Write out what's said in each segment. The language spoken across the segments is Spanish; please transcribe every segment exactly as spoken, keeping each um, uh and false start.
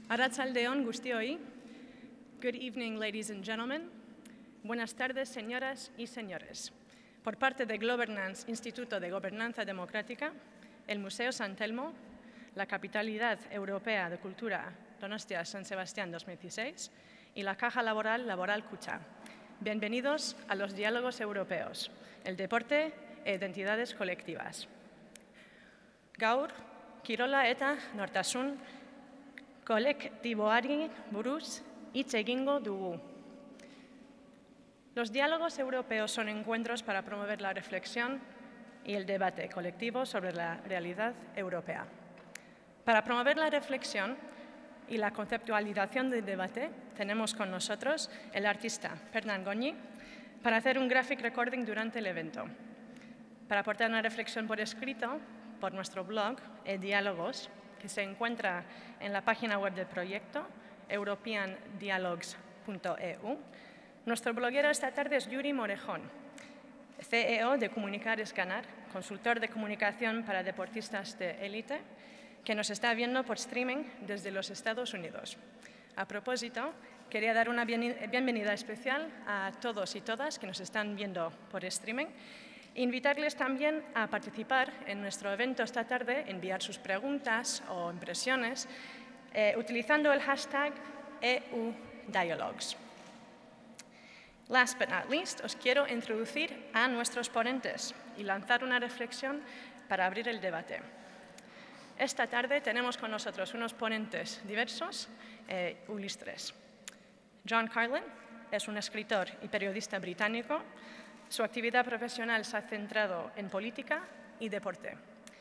Arratsaldeon guztioi. Good evening, ladies and gentlemen. Buenas tardes, señoras y señores. Por parte de Globernance, Instituto de Gobernanza Democrática, el Museo San Telmo, la Capitalidad Europea de Cultura Donostia San Sebastián dos mil dieciséis y la Caja Laboral Laboral Kutxa. Bienvenidos a los Diálogos Europeos, el deporte e identidades colectivas. Gaur, kirola eta nortasun kolektiboari buruz hitz egingo dugu. Los diálogos europeos son encuentros para promover la reflexión y el debate colectivo sobre la realidad europea. Para promover la reflexión y la conceptualización del debate, tenemos con nosotros el artista Fernand Goñi para hacer un graphic recording durante el evento. Para aportar una reflexión por escrito, por nuestro blog e-diálogos, que se encuentra en la página web del proyecto, european dialogues punto e u. Nuestro bloguero esta tarde es Yuri Morejón, C E O de Comunicar es Ganar, consultor de comunicación para deportistas de élite, que nos está viendo por streaming desde los Estados Unidos. A propósito, quería dar una bienvenida especial a todos y todas que nos están viendo por streaming. Invitarles también a participar en nuestro evento esta tarde, enviar sus preguntas o impresiones eh, utilizando el hashtag E U Dialogues. Last but not least, os quiero introducir a nuestros ponentes y lanzar una reflexión para abrir el debate. Esta tarde tenemos con nosotros unos ponentes diversos e eh, ilustres. John Carlin es un escritor y periodista británico. Su actividad profesional se ha centrado en política y deporte.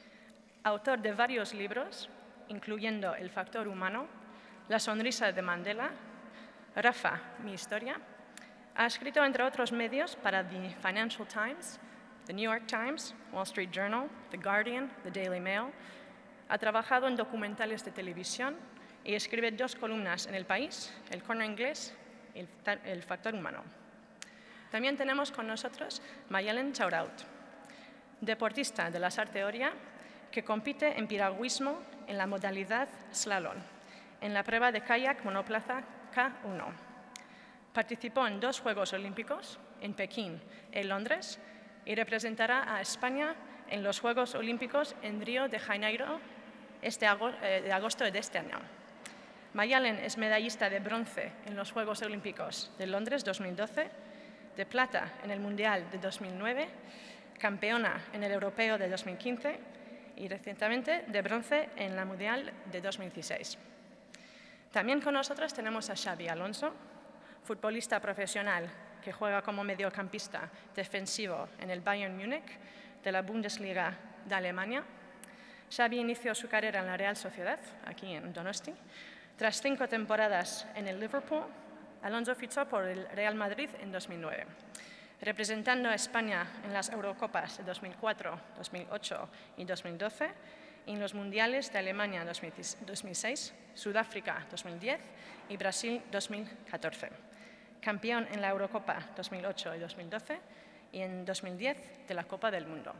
Autor de varios libros, incluyendo El factor humano, La sonrisa de Mandela, Rafa, mi historia. Ha escrito, entre otros medios, para The Financial Times, The New York Times, Wall Street Journal, The Guardian, The Daily Mail. Ha trabajado en documentales de televisión y escribe dos columnas en El País, El Corner Inglés y El factor humano. También tenemos con nosotros Mayalen Chauraut, deportista de la Sarteoria, que compite en piragüismo en la modalidad slalom, en la prueba de kayak monoplaza K uno. Participó en dos Juegos Olímpicos, en Pekín y Londres, y representará a España en los Juegos Olímpicos en Río de Janeiro este agosto, eh, de agosto de este año. Mayalen es medallista de bronce en los Juegos Olímpicos de Londres dos mil doce, de plata en el Mundial de dos mil nueve, campeona en el Europeo de dos mil quince y recientemente de bronce en la Mundial de dos mil dieciséis. También con nosotros tenemos a Xabi Alonso, futbolista profesional que juega como mediocampista defensivo en el Bayern Múnich de la Bundesliga de Alemania. Xabi inició su carrera en la Real Sociedad, aquí en Donosti. Tras cinco temporadas en el Liverpool, Alonso fichó por el Real Madrid en dos mil nueve, representando a España en las Eurocopas de dos mil cuatro, dos mil ocho y dos mil doce, y en los Mundiales de Alemania dos mil seis, Sudáfrica dos mil diez y Brasil dos mil catorce. Campeón en la Eurocopa dos mil ocho y dos mil doce y en dos mil diez de la Copa del Mundo.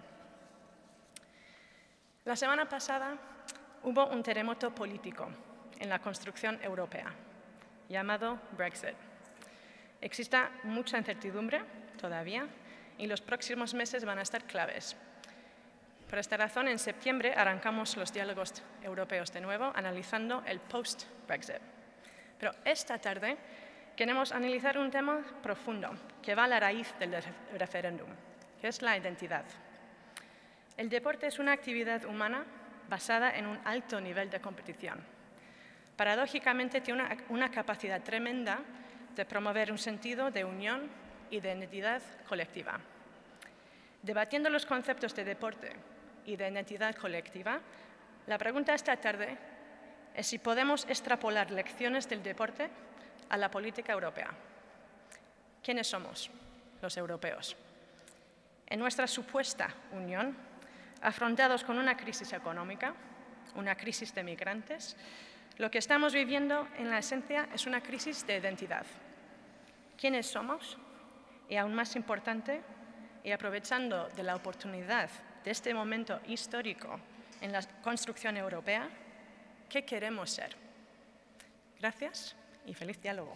La semana pasada hubo un terremoto político en la construcción europea, llamado Brexit. Existe mucha incertidumbre todavía y los próximos meses van a estar claves. Por esta razón, en septiembre arrancamos los diálogos europeos de nuevo, analizando el post-Brexit. Pero esta tarde queremos analizar un tema profundo que va a la raíz del referéndum, que es la identidad. El deporte es una actividad humana basada en un alto nivel de competición. Paradójicamente, tiene una, una capacidad tremenda de promover un sentido de unión y de identidad colectiva. Debatiendo los conceptos de deporte y de identidad colectiva, la pregunta esta tarde es si podemos extrapolar lecciones del deporte a la política europea. ¿Quiénes somos los europeos? En nuestra supuesta unión, afrontados con una crisis económica, una crisis de migrantes, lo que estamos viviendo en la esencia es una crisis de identidad. ¿Quiénes somos? Y aún más importante, y aprovechando de la oportunidad de este momento histórico en la construcción europea, ¿qué queremos ser? Gracias y feliz diálogo.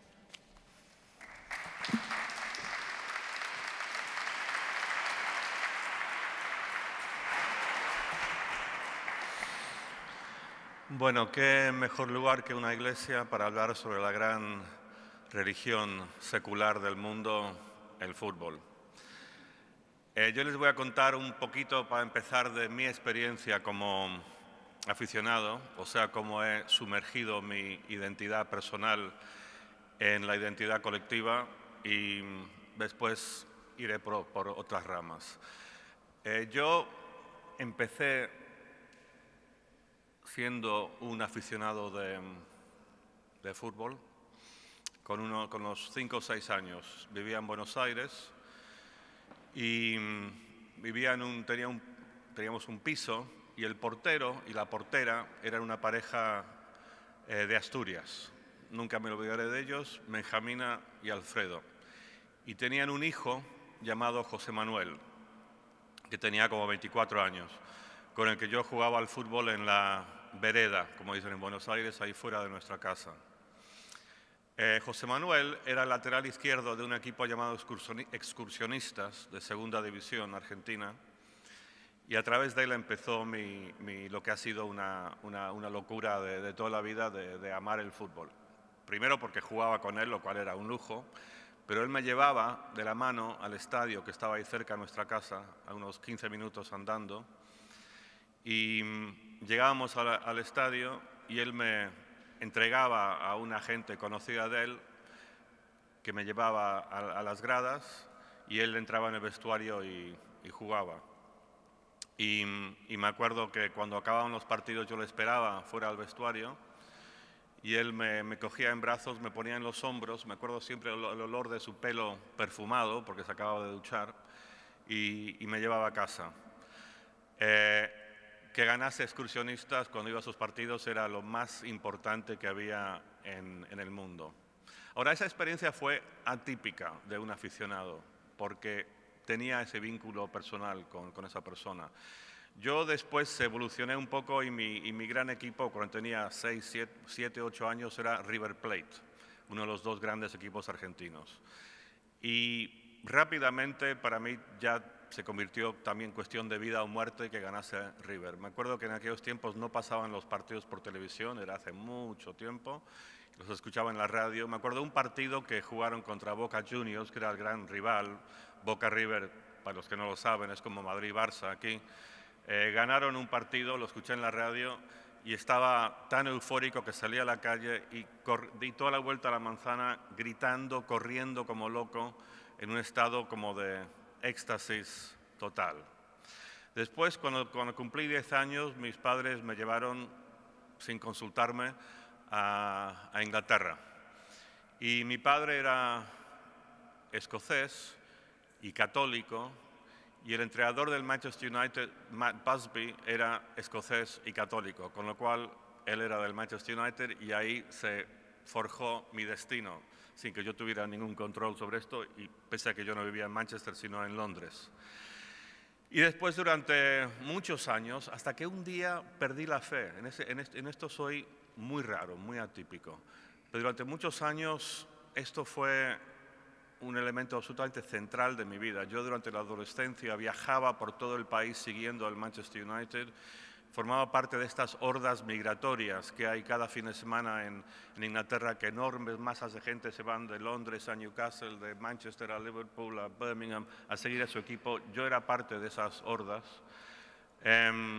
Bueno, qué mejor lugar que una iglesia para hablar sobre la gran religión secular del mundo, el fútbol. Eh, yo les voy a contar un poquito, para empezar, de mi experiencia como aficionado, o sea, cómo he sumergido mi identidad personal en la identidad colectiva, y después iré por, por otras ramas. Eh, yo empecé siendo un aficionado de, de fútbol con, uno, con unos cinco o seis años. Vivía en Buenos Aires y vivía en un, tenía un, teníamos un piso, y el portero y la portera eran una pareja eh, de Asturias. Nunca me olvidaré de ellos, Benjamina y Alfredo. Y tenían un hijo llamado José Manuel, que tenía como veinticuatro años, con el que yo jugaba al fútbol en la vereda, como dicen en Buenos Aires, ahí fuera de nuestra casa. Eh, José Manuel era el lateral izquierdo de un equipo llamado Excursionistas, de Segunda División Argentina, y a través de él empezó mi, mi, lo que ha sido una, una, una locura de, de toda la vida de, de amar el fútbol. Primero porque jugaba con él, lo cual era un lujo, pero él me llevaba de la mano al estadio, que estaba ahí cerca de nuestra casa, a unos quince minutos andando, y llegábamos al, al estadio y él me entregaba a una gente conocida de él que me llevaba a, a las gradas, y él entraba en el vestuario y, y jugaba. Y, y me acuerdo que cuando acababan los partidos yo le esperaba fuera al vestuario, y él me, me cogía en brazos, me ponía en los hombros. Me acuerdo siempre el, el olor de su pelo perfumado, porque se acababa de duchar, y, y me llevaba a casa. Eh, que ganase Excursionistas cuando iba a sus partidos era lo más importante que había en, en el mundo. Ahora, esa experiencia fue atípica de un aficionado, porque tenía ese vínculo personal con, con esa persona. Yo después evolucioné un poco, y mi, y mi gran equipo, cuando tenía seis, siete, ocho años, era River Plate, uno de los dos grandes equipos argentinos. Y rápidamente para mí ya se convirtió también en cuestión de vida o muerte que ganase River. Me acuerdo que en aquellos tiempos no pasaban los partidos por televisión, era hace mucho tiempo, los escuchaba en la radio. Me acuerdo de un partido que jugaron contra Boca Juniors, que era el gran rival. Boca River, para los que no lo saben, es como Madrid-Barça aquí. Eh, ganaron un partido, lo escuché en la radio, y estaba tan eufórico que salí a la calle y di toda la vuelta a la manzana gritando, corriendo como loco, en un estado como de éxtasis total. Después, cuando, cuando cumplí diez años, mis padres me llevaron, sin consultarme, a, a Inglaterra. Y mi padre era escocés y católico, y el entrenador del Manchester United, Matt Busby, era escocés y católico, con lo cual él era del Manchester United, y ahí se forjó mi destino, sin que yo tuviera ningún control sobre esto, y pese a que yo no vivía en Manchester, sino en Londres. Y después, durante muchos años, hasta que un día perdí la fe. En, ese, en, este, en esto soy muy raro, muy atípico. Pero durante muchos años esto fue un elemento absolutamente central de mi vida. Yo durante la adolescencia viajaba por todo el país siguiendo al Manchester United, formaba parte de estas hordas migratorias que hay cada fin de semana en, en Inglaterra, que enormes masas de gente se van de Londres a Newcastle, de Manchester a Liverpool, a Birmingham, a seguir a su equipo. Yo era parte de esas hordas. Um,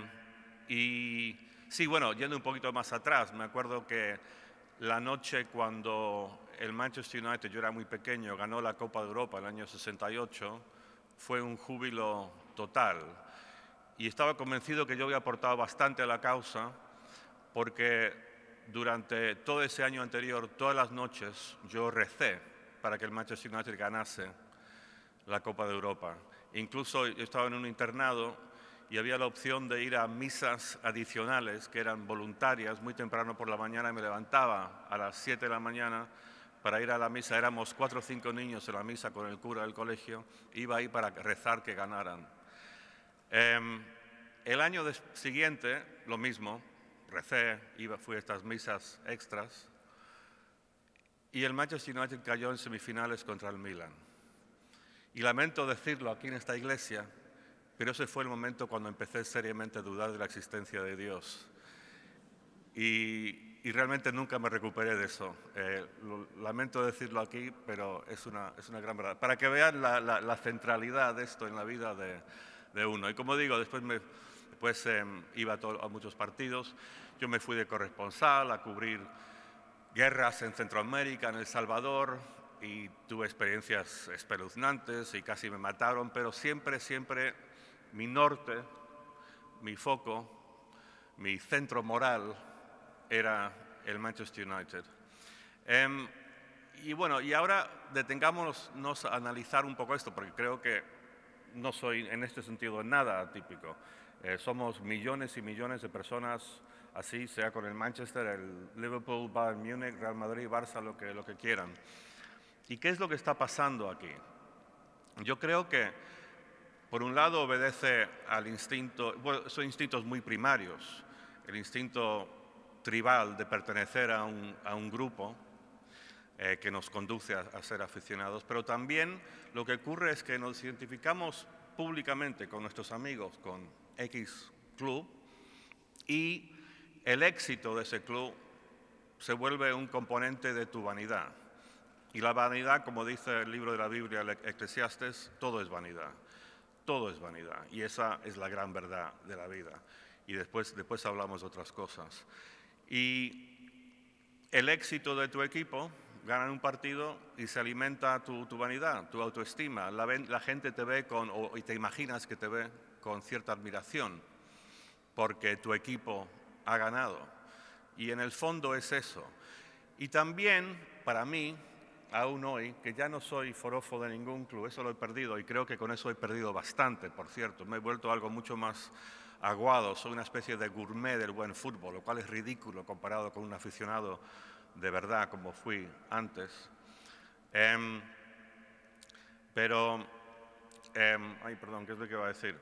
y sí, bueno, yendo un poquito más atrás, me acuerdo que la noche cuando el Manchester United, yo era muy pequeño, ganó la Copa de Europa en el año sesenta y ocho, fue un júbilo total. Y estaba convencido que yo había aportado bastante a la causa, porque durante todo ese año anterior, todas las noches, yo recé para que el Manchester United ganase la Copa de Europa. Incluso yo estaba en un internado y había la opción de ir a misas adicionales, que eran voluntarias, muy temprano por la mañana, y me levantaba a las siete de la mañana para ir a la misa. Éramos cuatro o cinco niños en la misa con el cura del colegio. Iba ahí para rezar que ganaran. Eh, el año de, siguiente, lo mismo, recé, iba, fui a estas misas extras, y el Manchester United cayó en semifinales contra el Milan. Y lamento decirlo aquí en esta iglesia, pero ese fue el momento cuando empecé seriamente a dudar de la existencia de Dios. Y, y realmente nunca me recuperé de eso. Eh, lo, lamento decirlo aquí, pero es una, es una gran verdad. Para que vean la, la, la centralidad de esto en la vida de, de uno. Y como digo, después, me, después eh, iba a, todo, a muchos partidos. Yo me fui de corresponsal a cubrir guerras en Centroamérica, en El Salvador, y tuve experiencias espeluznantes y casi me mataron, pero siempre, siempre mi norte, mi foco, mi centro moral era el Manchester United. Um, y bueno, y ahora detengámonos a analizar un poco esto, porque creo que no soy en este sentido nada atípico. Eh, somos millones y millones de personas así, sea con el Manchester, el Liverpool, Bayern Múnich, Real Madrid, Barça, lo que, lo que quieran. ¿Y qué es lo que está pasando aquí? Yo creo que, por un lado, obedece al instinto, bueno, son instintos muy primarios, el instinto tribal de pertenecer a un, a un grupo eh, que nos conduce a, a ser aficionados, pero también lo que ocurre es que nos identificamos públicamente con nuestros amigos, con X club, y el éxito de ese club se vuelve un componente de tu vanidad. Y la vanidad, como dice el libro de la Biblia, el Eclesiastes, todo es vanidad. Todo es vanidad. Y esa es la gran verdad de la vida. Y después, después hablamos de otras cosas. Y el éxito de tu equipo, ganan un partido y se alimenta tu, tu vanidad, tu autoestima. La, la gente te ve con, o, y te imaginas que te ve con cierta admiración porque tu equipo ha ganado. Y en el fondo es eso. Y también, para mí, aún hoy, que ya no soy forofo de ningún club, eso lo he perdido y creo que con eso he perdido bastante, por cierto. Me he vuelto algo mucho más aguado, soy una especie de gourmet del buen fútbol, lo cual es ridículo comparado con un aficionado de verdad como fui antes. Eh, pero, eh, ay, perdón, ¿qué es lo que iba a decir?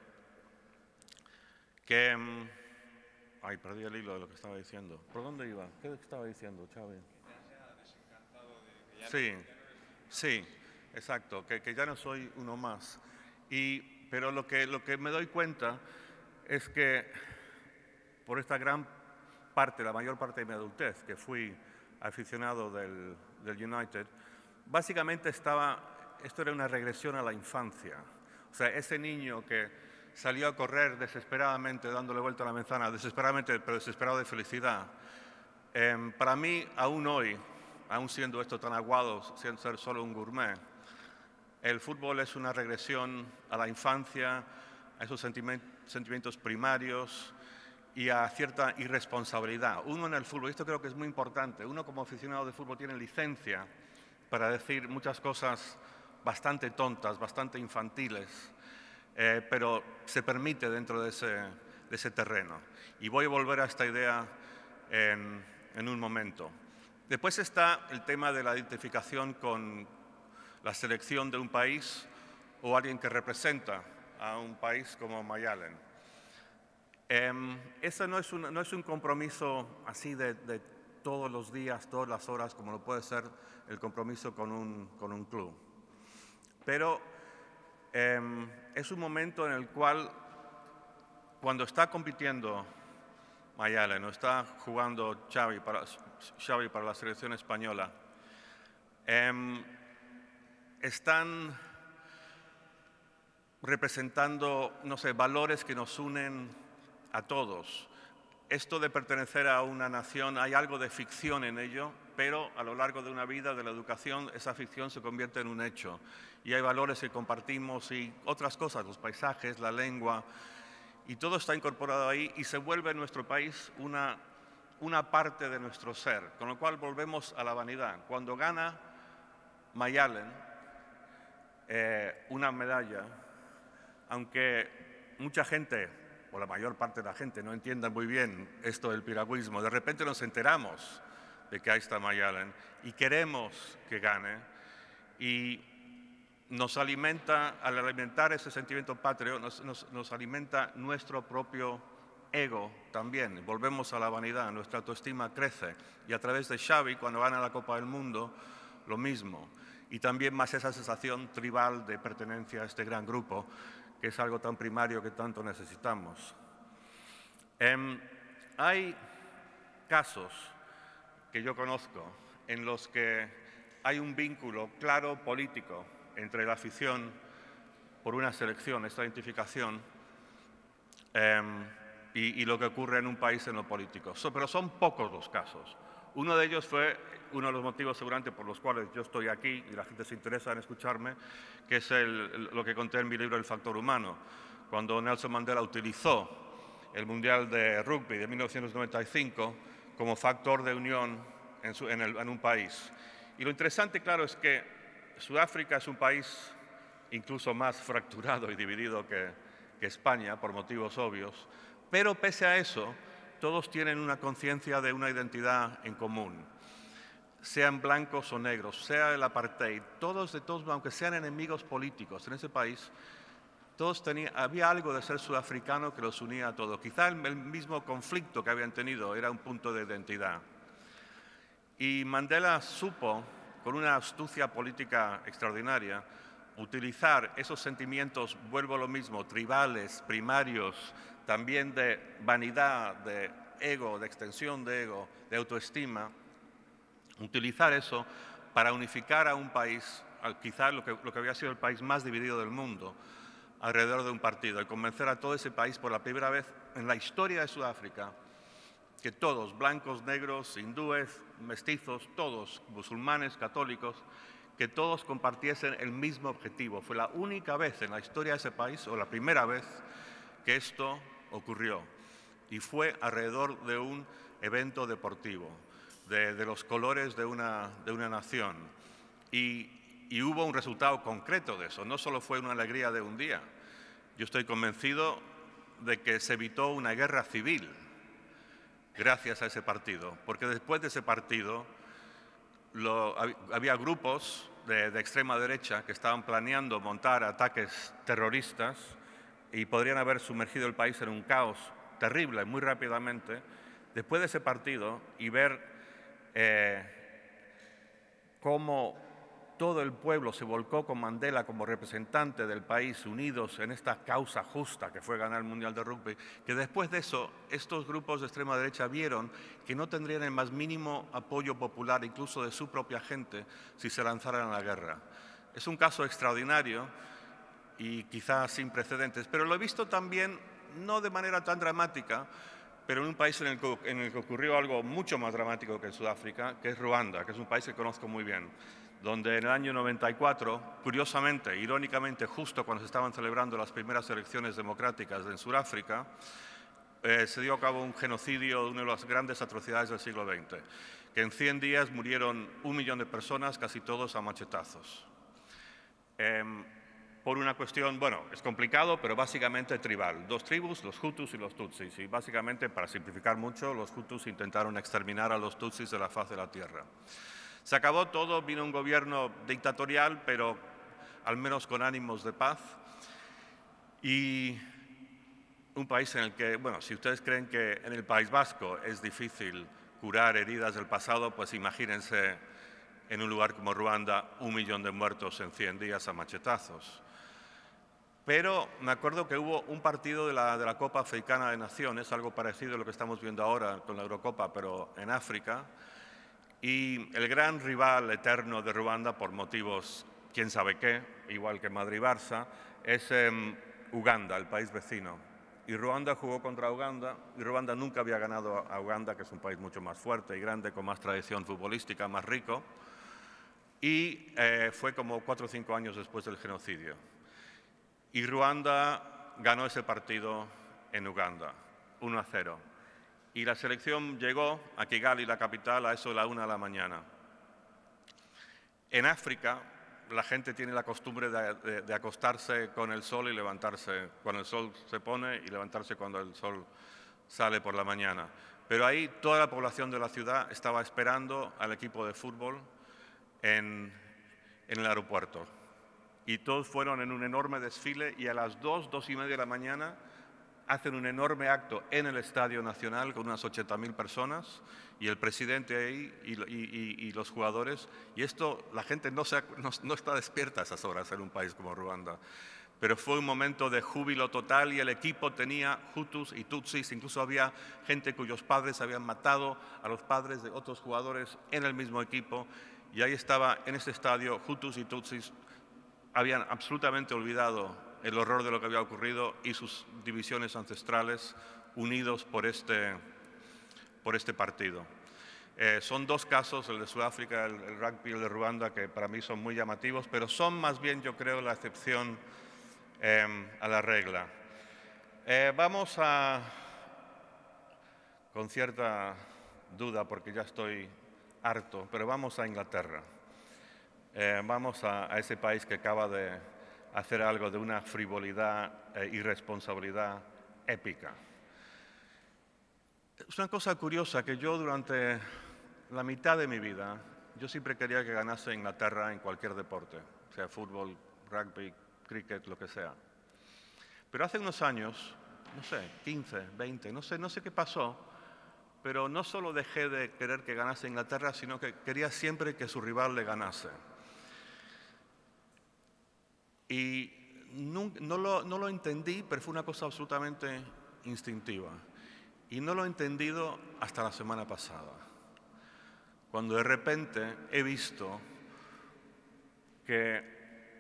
Que, eh, ay, perdí el hilo de lo que estaba diciendo. ¿Por dónde iba? ¿Qué estaba diciendo, Xavi? Sí, sí, exacto, que, que ya no soy uno más. Y, pero lo que, lo que me doy cuenta es que por esta gran parte, la mayor parte de mi adultez, que fui aficionado del, del United, básicamente estaba, esto era una regresión a la infancia. O sea, ese niño que salió a correr desesperadamente, dándole vuelta a la manzana, desesperadamente, pero desesperado de felicidad. Eh, para mí, aún hoy, aún siendo esto tan aguado, sin ser solo un gourmet, el fútbol es una regresión a la infancia, a esos sentimientos primarios y a cierta irresponsabilidad. Uno en el fútbol, y esto creo que es muy importante, uno como aficionado de fútbol tiene licencia para decir muchas cosas bastante tontas, bastante infantiles, eh, pero se permite dentro de ese, de ese terreno. Y voy a volver a esta idea en, en un momento. Después está el tema de la identificación con la selección de un país o alguien que representa a un país como Mayalen. Eh, eso no es, un, no es un compromiso así de, de todos los días, todas las horas, como lo puede ser el compromiso con un, con un club. Pero eh, es un momento en el cual, cuando está compitiendo Mayalen o está jugando Xavi para, Xavi para la selección española, eh, están representando, no sé, valores que nos unen a todos. Esto de pertenecer a una nación, hay algo de ficción en ello, pero a lo largo de una vida de la educación, esa ficción se convierte en un hecho. Y hay valores que compartimos y otras cosas, los paisajes, la lengua, y todo está incorporado ahí y se vuelve en nuestro país una, una parte de nuestro ser, con lo cual volvemos a la vanidad. Cuando gana Mayalen eh, una medalla, aunque mucha gente, o la mayor parte de la gente, no entienda muy bien esto del piragüismo, de repente nos enteramos de que ahí está Mayalen y queremos que gane, y nos alimenta, al alimentar ese sentimiento patrio, nos, nos, nos alimenta nuestro propio ego también. Volvemos a la vanidad, nuestra autoestima crece. Y a través de Xavi, cuando gana la Copa del Mundo, lo mismo. Y también más esa sensación tribal de pertenencia a este gran grupo, que es algo tan primario que tanto necesitamos. Eh, hay casos que yo conozco en los que hay un vínculo claro político entre la afición por una selección, esta identificación, eh, y, y lo que ocurre en un país en lo político. So, pero son pocos los casos. Uno de ellos fue uno de los motivos seguramente por los cuales yo estoy aquí y la gente se interesa en escucharme, que es el, el, lo que conté en mi libro El factor humano, cuando Nelson Mandela utilizó el Mundial de Rugby de mil novecientos noventa y cinco como factor de unión en, su, en, el, en un país. Y lo interesante, claro, es que Sudáfrica es un país incluso más fracturado y dividido que, que España, por motivos obvios, pero pese a eso, todos tienen una conciencia de una identidad en común. Sean blancos o negros, sea el apartheid, todos de todos, aunque sean enemigos políticos en ese país, todos tenían, había algo de ser sudafricano que los unía a todos. Quizá el, el mismo conflicto que habían tenido era un punto de identidad. Y Mandela supo, con una astucia política extraordinaria, utilizar esos sentimientos, vuelvo a lo mismo, tribales, primarios, también de vanidad, de ego, de extensión de ego, de autoestima, utilizar eso para unificar a un país, quizá lo que, lo que había sido el país más dividido del mundo, alrededor de un partido, y convencer a todo ese país por la primera vez en la historia de Sudáfrica que todos, blancos, negros, hindúes, mestizos, todos, musulmanes, católicos, que todos compartiesen el mismo objetivo. Fue la única vez en la historia de ese país, o la primera vez, que esto ocurrió. Y fue alrededor de un evento deportivo, de, de los colores de una, de una nación. Y, y hubo un resultado concreto de eso, no solo fue una alegría de un día. Yo estoy convencido de que se evitó una guerra civil gracias a ese partido, porque después de ese partido lo, había grupos de, de extrema derecha que estaban planeando montar ataques terroristas y podrían haber sumergido el país en un caos terrible muy rápidamente. Después de ese partido y ver eh, cómo todo el pueblo se volcó con Mandela como representante del país, unidos en esta causa justa que fue ganar el Mundial de Rugby, que después de eso estos grupos de extrema derecha vieron que no tendrían el más mínimo apoyo popular, incluso de su propia gente, si se lanzaran a la guerra. Es un caso extraordinario y quizás sin precedentes, pero lo he visto también, no de manera tan dramática, pero en un país en el, que, en el que ocurrió algo mucho más dramático que en Sudáfrica, que es Ruanda, que es un país que conozco muy bien, donde en el año noventa y cuatro, curiosamente, irónicamente, justo cuando se estaban celebrando las primeras elecciones democráticas en Sudáfrica, eh, se dio a cabo un genocidio, una de las grandes atrocidades del siglo veinte, que en cien días murieron un millón de personas, casi todos a machetazos. Eh, por una cuestión, bueno, es complicado, pero básicamente tribal. Dos tribus, los Hutus y los Tutsis, y básicamente, para simplificar mucho, los Hutus intentaron exterminar a los Tutsis de la faz de la tierra. Se acabó todo, vino un gobierno dictatorial, pero al menos con ánimos de paz. Y un país en el que, bueno, si ustedes creen que en el País Vasco es difícil curar heridas del pasado, pues imagínense en un lugar como Ruanda, un millón de muertos en cien días a machetazos. Pero me acuerdo que hubo un partido de la, de la Copa Africana de Naciones, algo parecido a lo que estamos viendo ahora con la Eurocopa, pero en África. Y el gran rival eterno de Ruanda, por motivos quién sabe qué, igual que Madrid-Barça, es eh, Uganda, el país vecino. Y Ruanda jugó contra Uganda, y Ruanda nunca había ganado a Uganda, que es un país mucho más fuerte y grande, con más tradición futbolística, más rico. Y eh, fue como cuatro o cinco años después del genocidio. Y Ruanda ganó ese partido en Uganda, uno a cero. Y la selección llegó a Kigali, la capital, a eso de la una de la mañana. En África, la gente tiene la costumbre de, de, de acostarse con el sol y levantarse cuando el sol se pone y levantarse cuando el sol sale por la mañana. Pero ahí toda la población de la ciudad estaba esperando al equipo de fútbol en, en el aeropuerto. Y todos fueron en un enorme desfile y a las dos, dos y media de la mañana hacen un enorme acto en el Estadio Nacional con unas ochenta mil personas y el presidente ahí y, y, y, y los jugadores. Y esto, la gente no, se, no, no está despierta a esas horas en un país como Ruanda. Pero fue un momento de júbilo total y el equipo tenía Hutus y Tutsis, incluso había gente cuyos padres habían matado a los padres de otros jugadores en el mismo equipo, y ahí estaba en ese estadio Hutus y Tutsis, habían absolutamente olvidado el horror de lo que había ocurrido y sus divisiones ancestrales unidos por este, por este partido. Eh, son dos casos, el de Sudáfrica, el, el rugby y el de Ruanda, que para mí son muy llamativos, pero son más bien, yo creo, la excepción Eh, a la regla. Eh, vamos a, con cierta duda, porque ya estoy harto, pero vamos a Inglaterra. Eh, vamos a, a ese país que acaba de hacer algo de una frivolidad e irresponsabilidad épica. Es una cosa curiosa que yo durante la mitad de mi vida, yo siempre quería que ganase Inglaterra en cualquier deporte, sea fútbol, rugby, cricket, lo que sea. Pero hace unos años, no sé, quince, veinte, no sé, no sé qué pasó, pero no solo dejé de querer que ganase Inglaterra, sino que quería siempre que su rival le ganase. Y no, no, lo, no lo entendí, pero fue una cosa absolutamente instintiva. Y no lo he entendido hasta la semana pasada, cuando de repente he visto que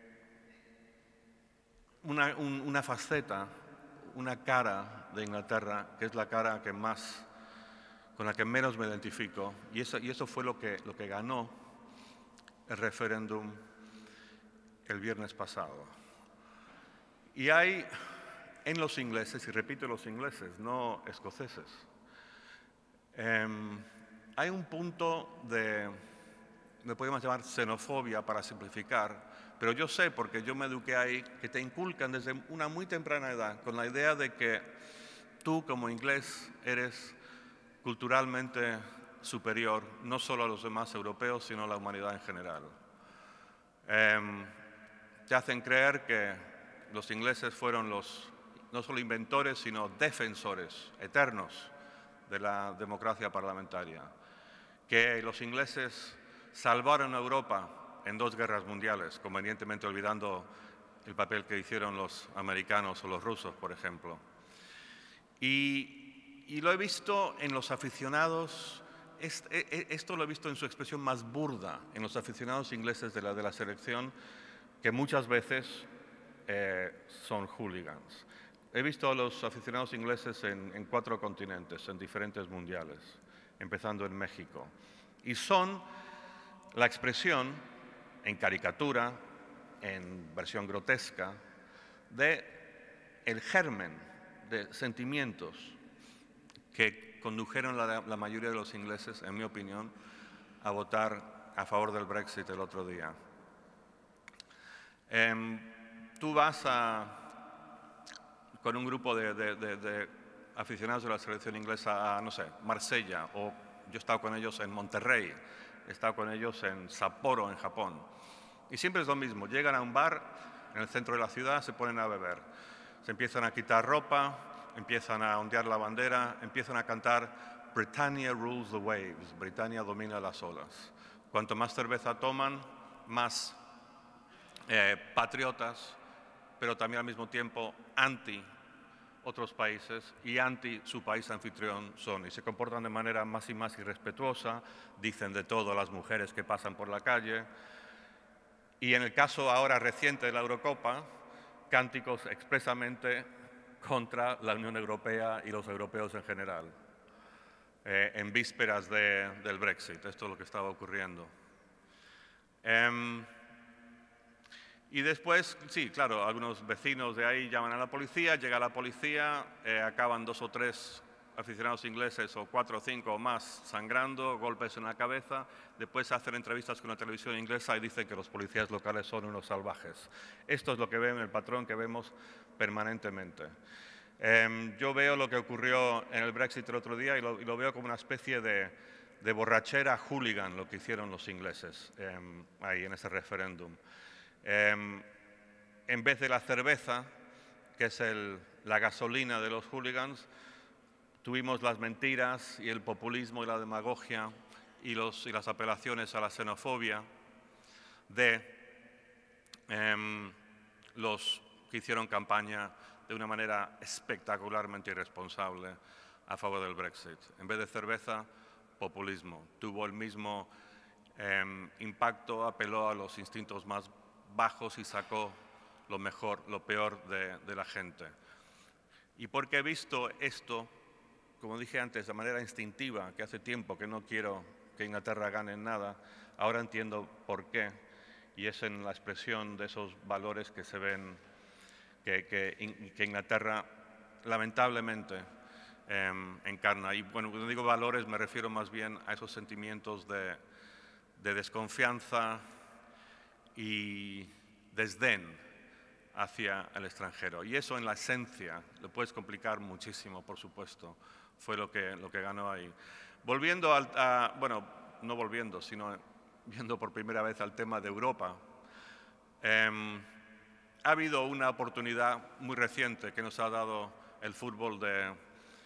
Una, un, una faceta, una cara de Inglaterra, que es la cara que más, con la que menos me identifico, y eso, y eso fue lo que, lo que ganó el referéndum el viernes pasado. Y hay en los ingleses, y repito los ingleses, no escoceses, eh, hay un punto de, me podemos llamar xenofobia para simplificar, pero yo sé, porque yo me eduqué ahí, que te inculcan desde una muy temprana edad con la idea de que tú como inglés eres culturalmente superior, no solo a los demás europeos, sino a la humanidad en general. Eh, te hacen creer que los ingleses fueron los, no solo inventores, sino defensores eternos de la democracia parlamentaria, que los ingleses salvaron a Europa en dos guerras mundiales, convenientemente olvidando el papel que hicieron los americanos o los rusos, por ejemplo. Y, y lo he visto en los aficionados, esto lo he visto en su expresión más burda, en los aficionados ingleses de la, de la selección, que muchas veces eh, son hooligans. He visto a los aficionados ingleses en, en cuatro continentes, en diferentes mundiales, empezando en México. Y son la expresión en caricatura, en versión grotesca, de el germen de sentimientos que condujeron a la, la mayoría de los ingleses, en mi opinión, a votar a favor del Brexit el otro día. Eh, tú vas a, con un grupo de, de, de, de aficionados de la selección inglesa a, no sé, Marsella, o yo he estado con ellos en Monterrey, he estado con ellos en Sapporo, en Japón. Y siempre es lo mismo, llegan a un bar en el centro de la ciudad, se ponen a beber, se empiezan a quitar ropa, empiezan a ondear la bandera, empiezan a cantar Britannia rules the waves, Britannia domina las olas. Cuanto más cerveza toman, más eh, patriotas, pero también al mismo tiempo anti otros países y anti su país anfitrión son, y se comportan de manera más y más irrespetuosa, dicen de todo a las mujeres que pasan por la calle. Y en el caso ahora reciente de la Eurocopa, cánticos expresamente contra la Unión Europea y los europeos en general, eh, en vísperas de, del Brexit. Esto es lo que estaba ocurriendo. Eh, y después, sí, claro, algunos vecinos de ahí llaman a la policía, llega la policía, eh, acaban dos o tres aficionados ingleses, o cuatro o cinco o más, sangrando, golpes en la cabeza. Después hacen entrevistas con la televisión inglesa y dicen que los policías locales son unos salvajes. Esto es lo que ven, el patrón que vemos permanentemente. Eh, yo veo lo que ocurrió en el Brexit el otro día y lo, y lo veo como una especie de, de borrachera hooligan, lo que hicieron los ingleses eh, ahí en ese referéndum. Eh, en vez de la cerveza, que es el, la gasolina de los hooligans, tuvimos las mentiras y el populismo y la demagogia y, los, y las apelaciones a la xenofobia de eh, los que hicieron campaña de una manera espectacularmente irresponsable a favor del Brexit. En vez de cerveza, populismo. Tuvo el mismo eh, impacto, apeló a los instintos más bajos y sacó lo mejor, lo peor de, de la gente. Y porque he visto esto, como dije antes, de manera instintiva, que hace tiempo que no quiero que Inglaterra gane en nada, ahora entiendo por qué, y es en la expresión de esos valores que se ven, que, que, que Inglaterra lamentablemente eh, encarna. Y bueno, cuando digo valores me refiero más bien a esos sentimientos de, de desconfianza y desdén hacia el extranjero. Y eso en la esencia, lo puedes complicar muchísimo, por supuesto, fue lo que, lo que ganó ahí. Volviendo al, a, bueno, no volviendo, sino viendo por primera vez al tema de Europa, eh, ha habido una oportunidad muy reciente que nos ha dado el fútbol de,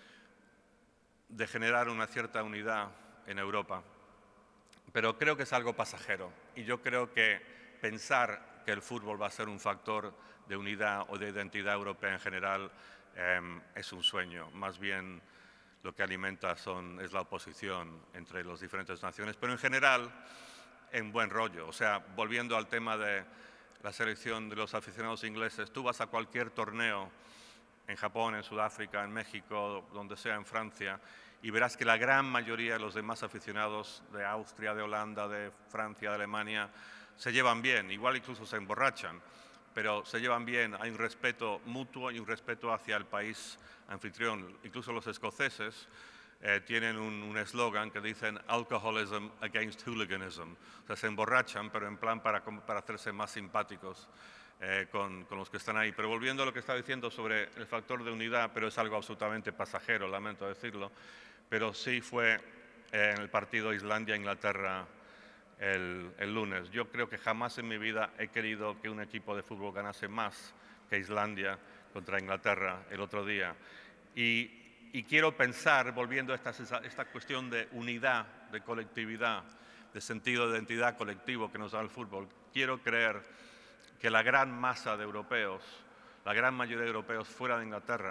de generar una cierta unidad en Europa, pero creo que es algo pasajero y yo creo que pensar que el fútbol va a ser un factor de unidad o de identidad europea en general eh, es un sueño. Más bien lo que alimenta son, es la oposición entre las diferentes naciones, pero en general en buen rollo. O sea, volviendo al tema de la selección de los aficionados ingleses, tú vas a cualquier torneo en Japón, en Sudáfrica, en México, donde sea, en Francia, y verás que la gran mayoría de los demás aficionados de Austria, de Holanda, de Francia, de Alemania, se llevan bien, igual incluso se emborrachan, pero se llevan bien, hay un respeto mutuo y un respeto hacia el país anfitrión. Incluso los escoceses eh, tienen un eslogan que dicen alcoholism against hooliganism, o sea, se emborrachan, pero en plan para, para hacerse más simpáticos eh, con, con los que están ahí. Pero volviendo a lo que estaba diciendo sobre el factor de unidad, pero es algo absolutamente pasajero, lamento decirlo, pero sí fue eh, en el partido Islandia-Inglaterra el, el lunes. Yo creo que jamás en mi vida he querido que un equipo de fútbol ganase más que Islandia contra Inglaterra el otro día. Y, y quiero pensar, volviendo a esta, esta cuestión de unidad, de colectividad, de sentido de identidad colectivo que nos da el fútbol, quiero creer que la gran masa de europeos, la gran mayoría de europeos fuera de Inglaterra,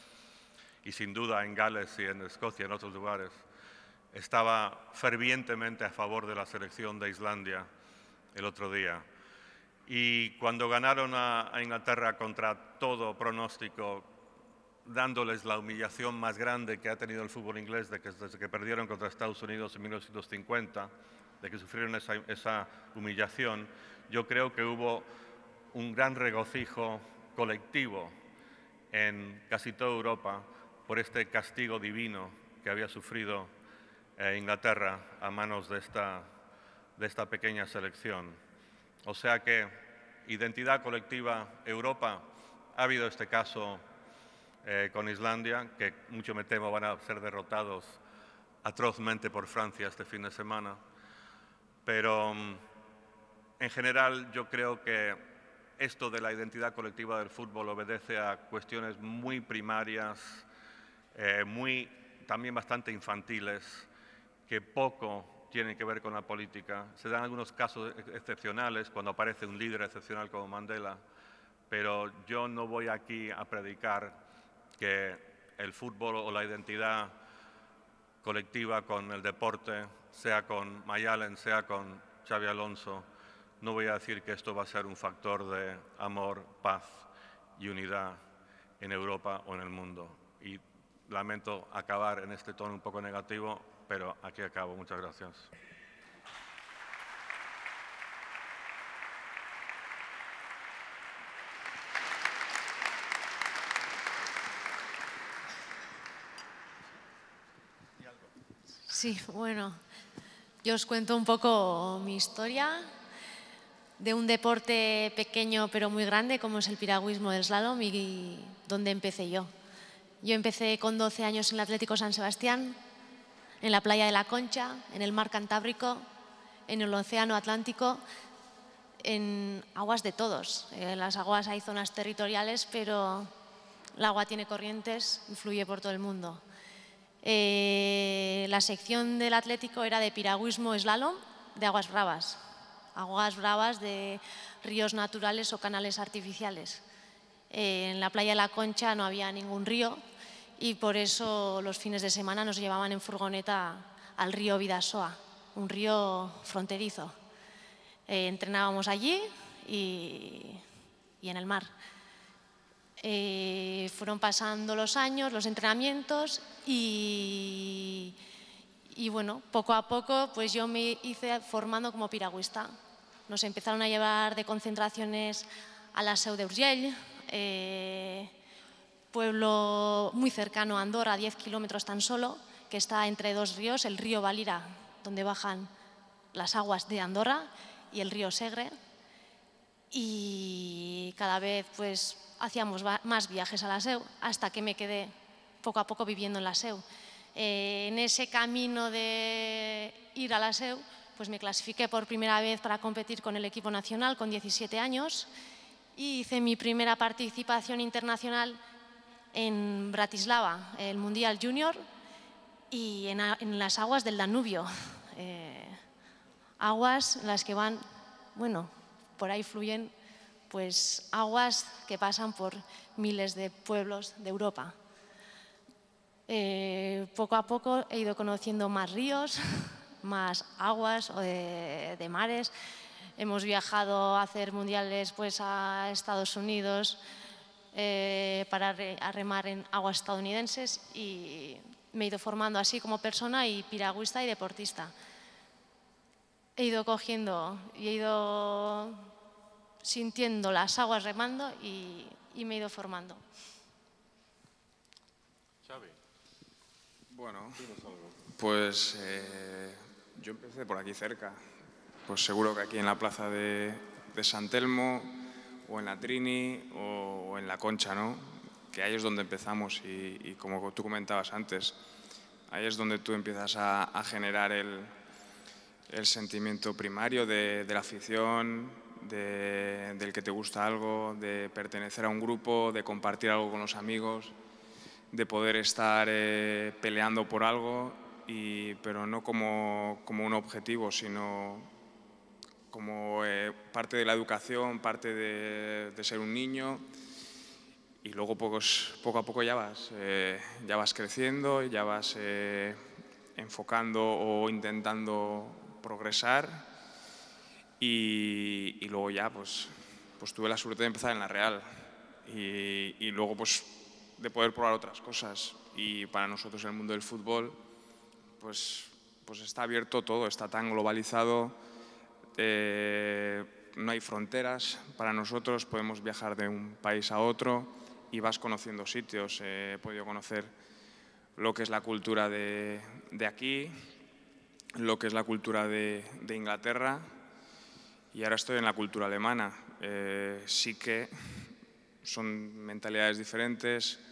y sin duda en Gales y en Escocia, en otros lugares, estaba fervientemente a favor de la selección de Islandia el otro día. Y cuando ganaron a, a Inglaterra contra todo pronóstico, dándoles la humillación más grande que ha tenido el fútbol inglés de que, desde que perdieron contra Estados Unidos en mil novecientos cincuenta, de que sufrieron esa, esa humillación, yo creo que hubo un gran regocijo colectivo en casi toda Europa por este castigo divino que había sufrido eh, Inglaterra a manos de esta, de esta pequeña selección. O sea que identidad colectiva Europa, ha habido este caso eh, con Islandia, que mucho me temo van a ser derrotados atrozmente por Francia este fin de semana, pero en general yo creo que esto de la identidad colectiva del fútbol obedece a cuestiones muy primarias, eh, muy, también bastante infantiles, que poco tienen que ver con la política. Se dan algunos casos excepcionales, cuando aparece un líder excepcional como Mandela, pero yo no voy aquí a predicar que el fútbol o la identidad colectiva con el deporte, sea con Mayalen, sea con Xabi Alonso, no voy a decir que esto va a ser un factor de amor, paz y unidad en Europa o en el mundo. Y lamento acabar en este tono un poco negativo, pero aquí acabo. Muchas gracias. Sí, bueno, yo os cuento un poco mi historia de un deporte pequeño pero muy grande como es el piragüismo del slalom y dónde empecé yo. Yo empecé con doce años en el Atlético San Sebastián, en la playa de la Concha, en el mar Cantábrico, en el océano Atlántico, en aguas de todos. En las aguas hay zonas territoriales, pero el agua tiene corrientes y fluye por todo el mundo. Eh, la sección del Atlético era de piragüismo slalom de aguas bravas, aguas bravas de ríos naturales o canales artificiales. Eh, en la playa de la Concha no había ningún río y por eso los fines de semana nos llevaban en furgoneta al río Bidasoa, un río fronterizo. Eh, entrenábamos allí y, y en el mar. Eh, fueron pasando los años, los entrenamientos y, y bueno, poco a poco pues yo me hice formando como piragüista. Nos empezaron a llevar de concentraciones a la Seu d'Urgell, eh, pueblo muy cercano a Andorra, diez kilómetros tan solo, que está entre dos ríos, el río Valira, donde bajan las aguas de Andorra, y el río Segre. Y cada vez pues hacíamos más viajes a la Seu, hasta que me quedé poco a poco viviendo en la Seu. Eh, en ese camino de ir a la Seu, pues me clasifiqué por primera vez para competir con el equipo nacional con diecisiete años y hice mi primera participación internacional en Bratislava, el Mundial Junior, y en, en las aguas del Danubio. Eh, aguas en las que van, bueno, por ahí fluyen pues aguas que pasan por miles de pueblos de Europa. Eh, poco a poco he ido conociendo más ríos, más aguas o de, de mares. Hemos viajado a hacer mundiales pues, a Estados Unidos eh, para re, a remar en aguas estadounidenses y me he ido formando así como persona y piragüista y deportista. He ido cogiendo y he ido sintiendo las aguas remando y, y me he ido formando. Xavi. Bueno, pues eh, yo empecé por aquí cerca. Pues seguro que aquí en la plaza de, de San Telmo o en la Trini o, o en la Concha, ¿no? Que ahí es donde empezamos y, y como tú comentabas antes, ahí es donde tú empiezas a, a generar el, el sentimiento primario de, de la afición, de, del que te gusta algo, de pertenecer a un grupo, de compartir algo con los amigos, de poder estar eh, peleando por algo, y, pero no como, como un objetivo, sino como eh, parte de la educación, parte de, de ser un niño. Y luego pocos, poco a poco ya vas, eh, ya vas creciendo, ya vas eh, enfocando o intentando progresar. Y, y luego ya pues, pues tuve la suerte de empezar en la Real y, y luego pues de poder probar otras cosas. Y para nosotros el mundo del fútbol pues, pues está abierto todo, está tan globalizado, eh, no hay fronteras. Para nosotros podemos viajar de un país a otro y vas conociendo sitios. Eh, he podido conocer lo que es la cultura de, de aquí, lo que es la cultura de, de Inglaterra, y ahora estoy en la cultura alemana. Eh, sí que son mentalidades diferentes,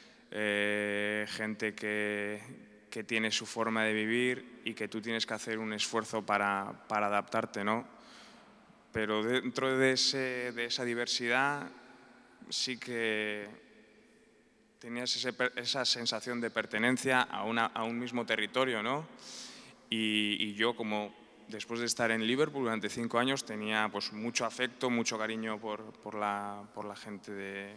eh, gente que, que tiene su forma de vivir y que tú tienes que hacer un esfuerzo para, para adaptarte, ¿no? Pero dentro de, ese, de esa diversidad sí que tenías ese, esa sensación de pertenencia a, una, a un mismo territorio, ¿no? Y, y yo, como después de estar en Liverpool durante cinco años, tenía pues, mucho afecto, mucho cariño por, por, la, por la gente de,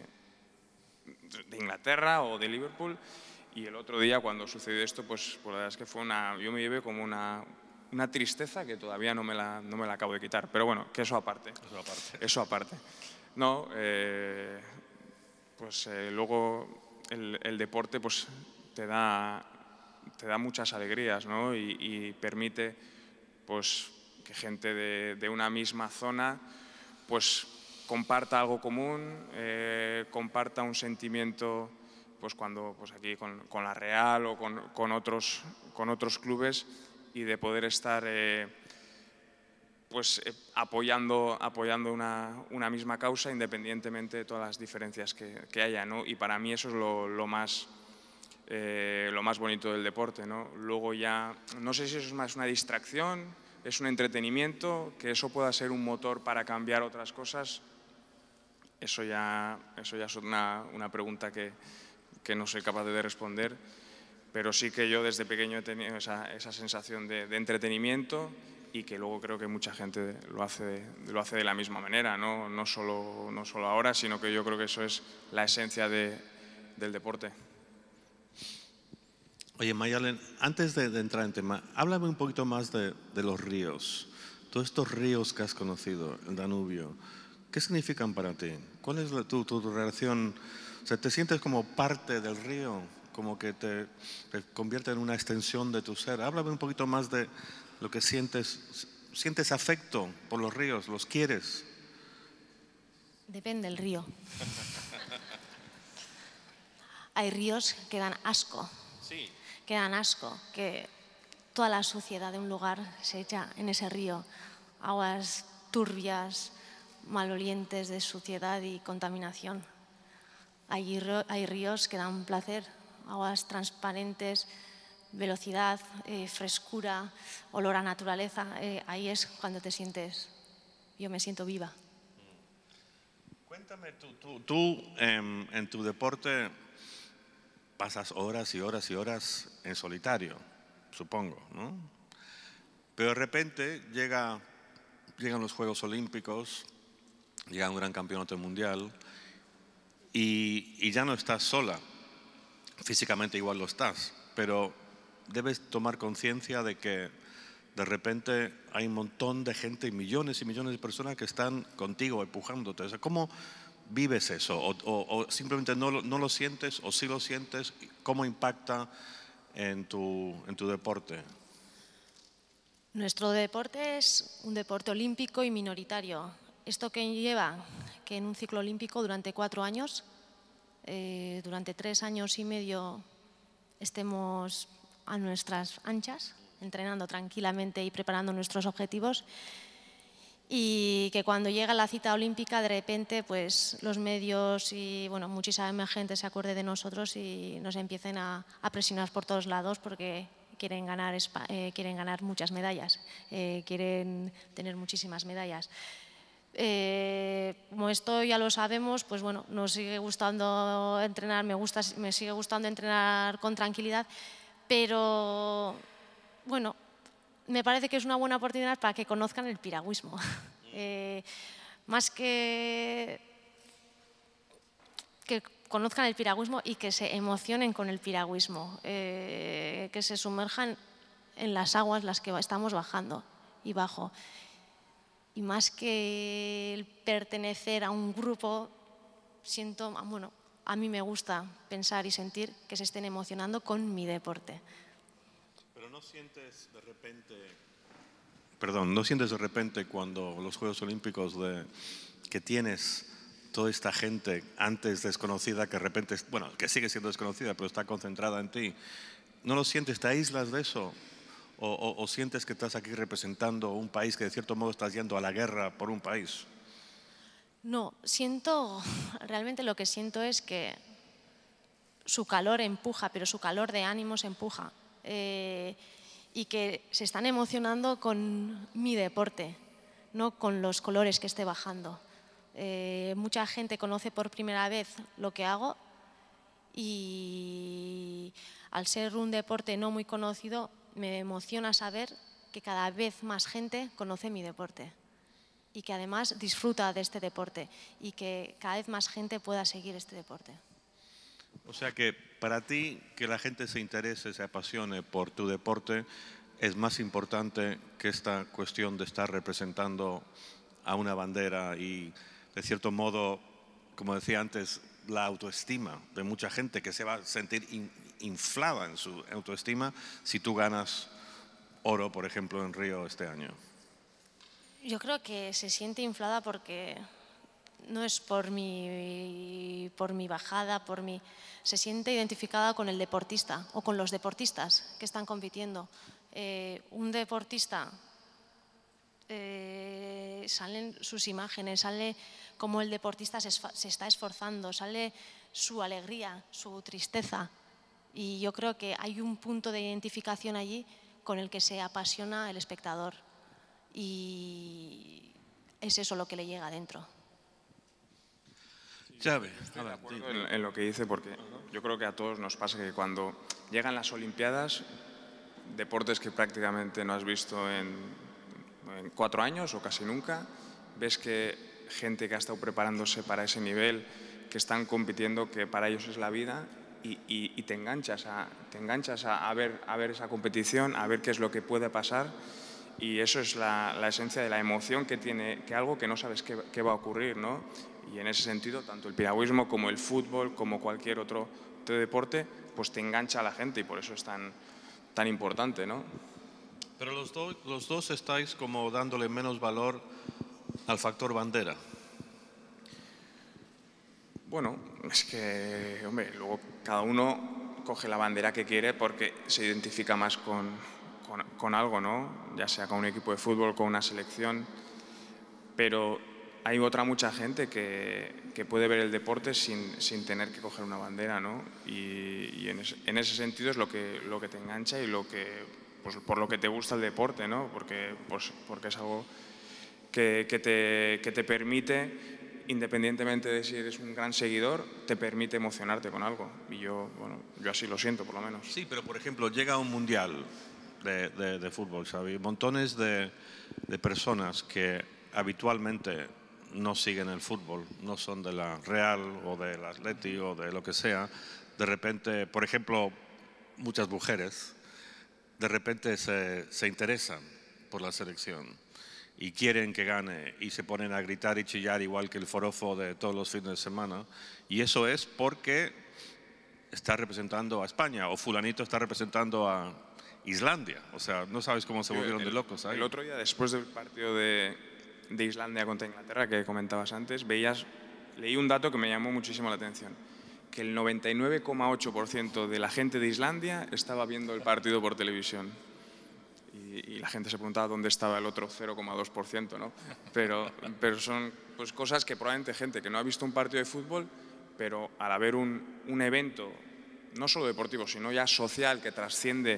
de Inglaterra o de Liverpool. Y el otro día, cuando sucedió esto, pues, pues la verdad es que fue una, yo me llevé como una, una tristeza que todavía no me, la, no me la acabo de quitar. Pero bueno, que eso aparte. Eso aparte. Eso aparte. No, eh, pues eh, luego el, el deporte pues, te, da, te da muchas alegrías, ¿no? y, y permite pues, que gente de, de una misma zona pues, comparta algo común, eh, comparta un sentimiento, pues cuando pues aquí con, con la Real o con, con, otros, con otros clubes, y de poder estar eh, pues, eh, apoyando, apoyando una, una misma causa independientemente de todas las diferencias que, que haya, ¿no? Y para mí eso es lo, lo, más, eh, lo más bonito del deporte, ¿no? Luego ya, no sé si eso es más una distracción, es un entretenimiento, que eso pueda ser un motor para cambiar otras cosas. eso ya, eso ya es una, una pregunta que, que no soy capaz de responder, pero sí que yo desde pequeño he tenido esa, esa sensación de, de entretenimiento y que luego creo que mucha gente lo hace, lo hace de la misma manera, ¿no? No solo, no solo ahora, sino que yo creo que eso es la esencia de, del deporte. Oye, Mayalen, antes de, de entrar en tema, háblame un poquito más de, de los ríos. Todos estos ríos que has conocido, el Danubio, ¿qué significan para ti? ¿Cuál es la, tu, tu relación? O sea, ¿te sientes como parte del río? Como que te, te convierte en una extensión de tu ser. Háblame un poquito más de lo que sientes. ¿Sientes afecto por los ríos? ¿Los quieres? Depende del río. Hay ríos que dan asco. Sí. Que dan asco, que toda la suciedad de un lugar se echa en ese río. Aguas turbias, malolientes de suciedad y contaminación. Hay, hay ríos que dan placer, aguas transparentes, velocidad, eh, frescura, olor a naturaleza. Eh, ahí es cuando te sientes, yo me siento viva. Cuéntame, tú, tú, tú eh, en tu deporte pasas horas y horas y horas en solitario, supongo, ¿no? Pero de repente llega, llegan los Juegos Olímpicos, llega un gran campeonato mundial y, y ya no estás sola. Físicamente igual lo estás, pero debes tomar conciencia de que de repente hay un montón de gente, millones y millones de personas que están contigo, empujándote. O sea, ¿cómo vives eso? O, o, o simplemente no, no lo sientes, o sí lo sientes. ¿Cómo impacta en tu, en tu deporte? Nuestro deporte es un deporte olímpico y minoritario. Esto que lleva que en un ciclo olímpico durante cuatro años, eh, durante tres años y medio estemos a nuestras anchas, entrenando tranquilamente y preparando nuestros objetivos, y que cuando llega la cita olímpica de repente pues los medios y bueno, muchísima gente se acuerde de nosotros y nos empiecen a, a presionar por todos lados porque quieren ganar, eh, quieren ganar muchas medallas, eh, quieren tener muchísimas medallas. Eh, como esto ya lo sabemos, pues bueno, nos sigue gustando entrenar, me, gusta, me sigue gustando entrenar con tranquilidad, pero bueno, me parece que es una buena oportunidad para que conozcan el piragüismo. eh, más que que conozcan el piragüismo y que se emocionen con el piragüismo, eh, que se sumerjan en las aguas las que estamos bajando y bajo. Y más que el pertenecer a un grupo, siento, bueno, a mí me gusta pensar y sentir que se estén emocionando con mi deporte. Pero no sientes de repente, perdón, no sientes de repente cuando los Juegos Olímpicos de, que tienes toda esta gente antes desconocida que de repente, bueno, que sigue siendo desconocida, pero está concentrada en ti, ¿no lo sientes? ¿Te aíslas de eso? ¿O, o, o sientes que estás aquí representando un país que de cierto modo estás yendo a la guerra por un país? No, siento, realmente lo que siento es que su calor empuja, pero su calor de ánimos empuja. Eh, y que se están emocionando con mi deporte, no con los colores que esté bajando. Eh, mucha gente conoce por primera vez lo que hago y al ser un deporte no muy conocido me emociona saber que cada vez más gente conoce mi deporte y que además disfruta de este deporte y que cada vez más gente pueda seguir este deporte. O sea que para ti que la gente se interese, se apasione por tu deporte es más importante que esta cuestión de estar representando a una bandera y de cierto modo, como decía antes, la autoestima de mucha gente que se va a sentir in, inflada en su autoestima si tú ganas oro, por ejemplo, en Río este año. Yo creo que se siente inflada porque no es por mi, por mi bajada, por mi, se siente identificada con el deportista o con los deportistas que están compitiendo. Eh, un deportista, eh, salen sus imágenes, sale cómo el deportista se, se está esforzando, sale su alegría, su tristeza. Y yo creo que hay un punto de identificación allí con el que se apasiona el espectador. Y es eso lo que le llega adentro. Xavi, Estoy a de ver, acuerdo sí. en, en lo que dice, porque yo creo que a todos nos pasa que cuando llegan las Olimpiadas, deportes que prácticamente no has visto en, en cuatro años o casi nunca, ves que gente que ha estado preparándose para ese nivel, que están compitiendo, que para ellos es la vida, y, y, y te enganchas, a, te enganchas a, a, ver, a ver esa competición, a ver qué es lo que puede pasar, y eso es la, la esencia de la emoción que tiene que algo que no sabes qué, qué va a ocurrir, ¿no? Y en ese sentido, tanto el piragüismo como el fútbol, como cualquier otro deporte, pues te engancha a la gente y por eso es tan, tan importante, ¿no? Pero los, do, los dos estáis como dándole menos valor al factor bandera. Bueno, es que, hombre, luego cada uno coge la bandera que quiere porque se identifica más con, con, con algo, ¿no? Ya sea con un equipo de fútbol, con una selección, pero hay otra mucha gente que, que puede ver el deporte sin, sin tener que coger una bandera, ¿no? Y, y en, ese, en ese sentido es lo que, lo que te engancha y lo que, pues, por lo que te gusta el deporte, ¿no? Porque, pues, porque es algo que, que, te, que te permite, independientemente de si eres un gran seguidor, te permite emocionarte con algo. Y yo, bueno, yo así lo siento, por lo menos. Sí, pero por ejemplo, llega un mundial de, de, de fútbol, ¿sabes? Montones de, de personas que habitualmente no siguen el fútbol, no son de la Real o del Atleti o de lo que sea, de repente, por ejemplo, muchas mujeres, de repente se, se interesan por la selección y quieren que gane y se ponen a gritar y chillar igual que el forofo de todos los fines de semana, y eso es porque está representando a España o fulanito está representando a Islandia, o sea, no sabes cómo se volvieron el, de locos ahí. El otro día, después del partido de, de Islandia contra Inglaterra que comentabas antes, veías, leí un dato que me llamó muchísimo la atención, que el noventa y nueve coma ocho por ciento de la gente de Islandia estaba viendo el partido por televisión. Y, y la gente se preguntaba dónde estaba el otro cero coma dos por ciento, ¿no? Pero, pero son pues, cosas que probablemente gente que no ha visto un partido de fútbol, pero al haber un, un evento, no solo deportivo, sino ya social, que trasciende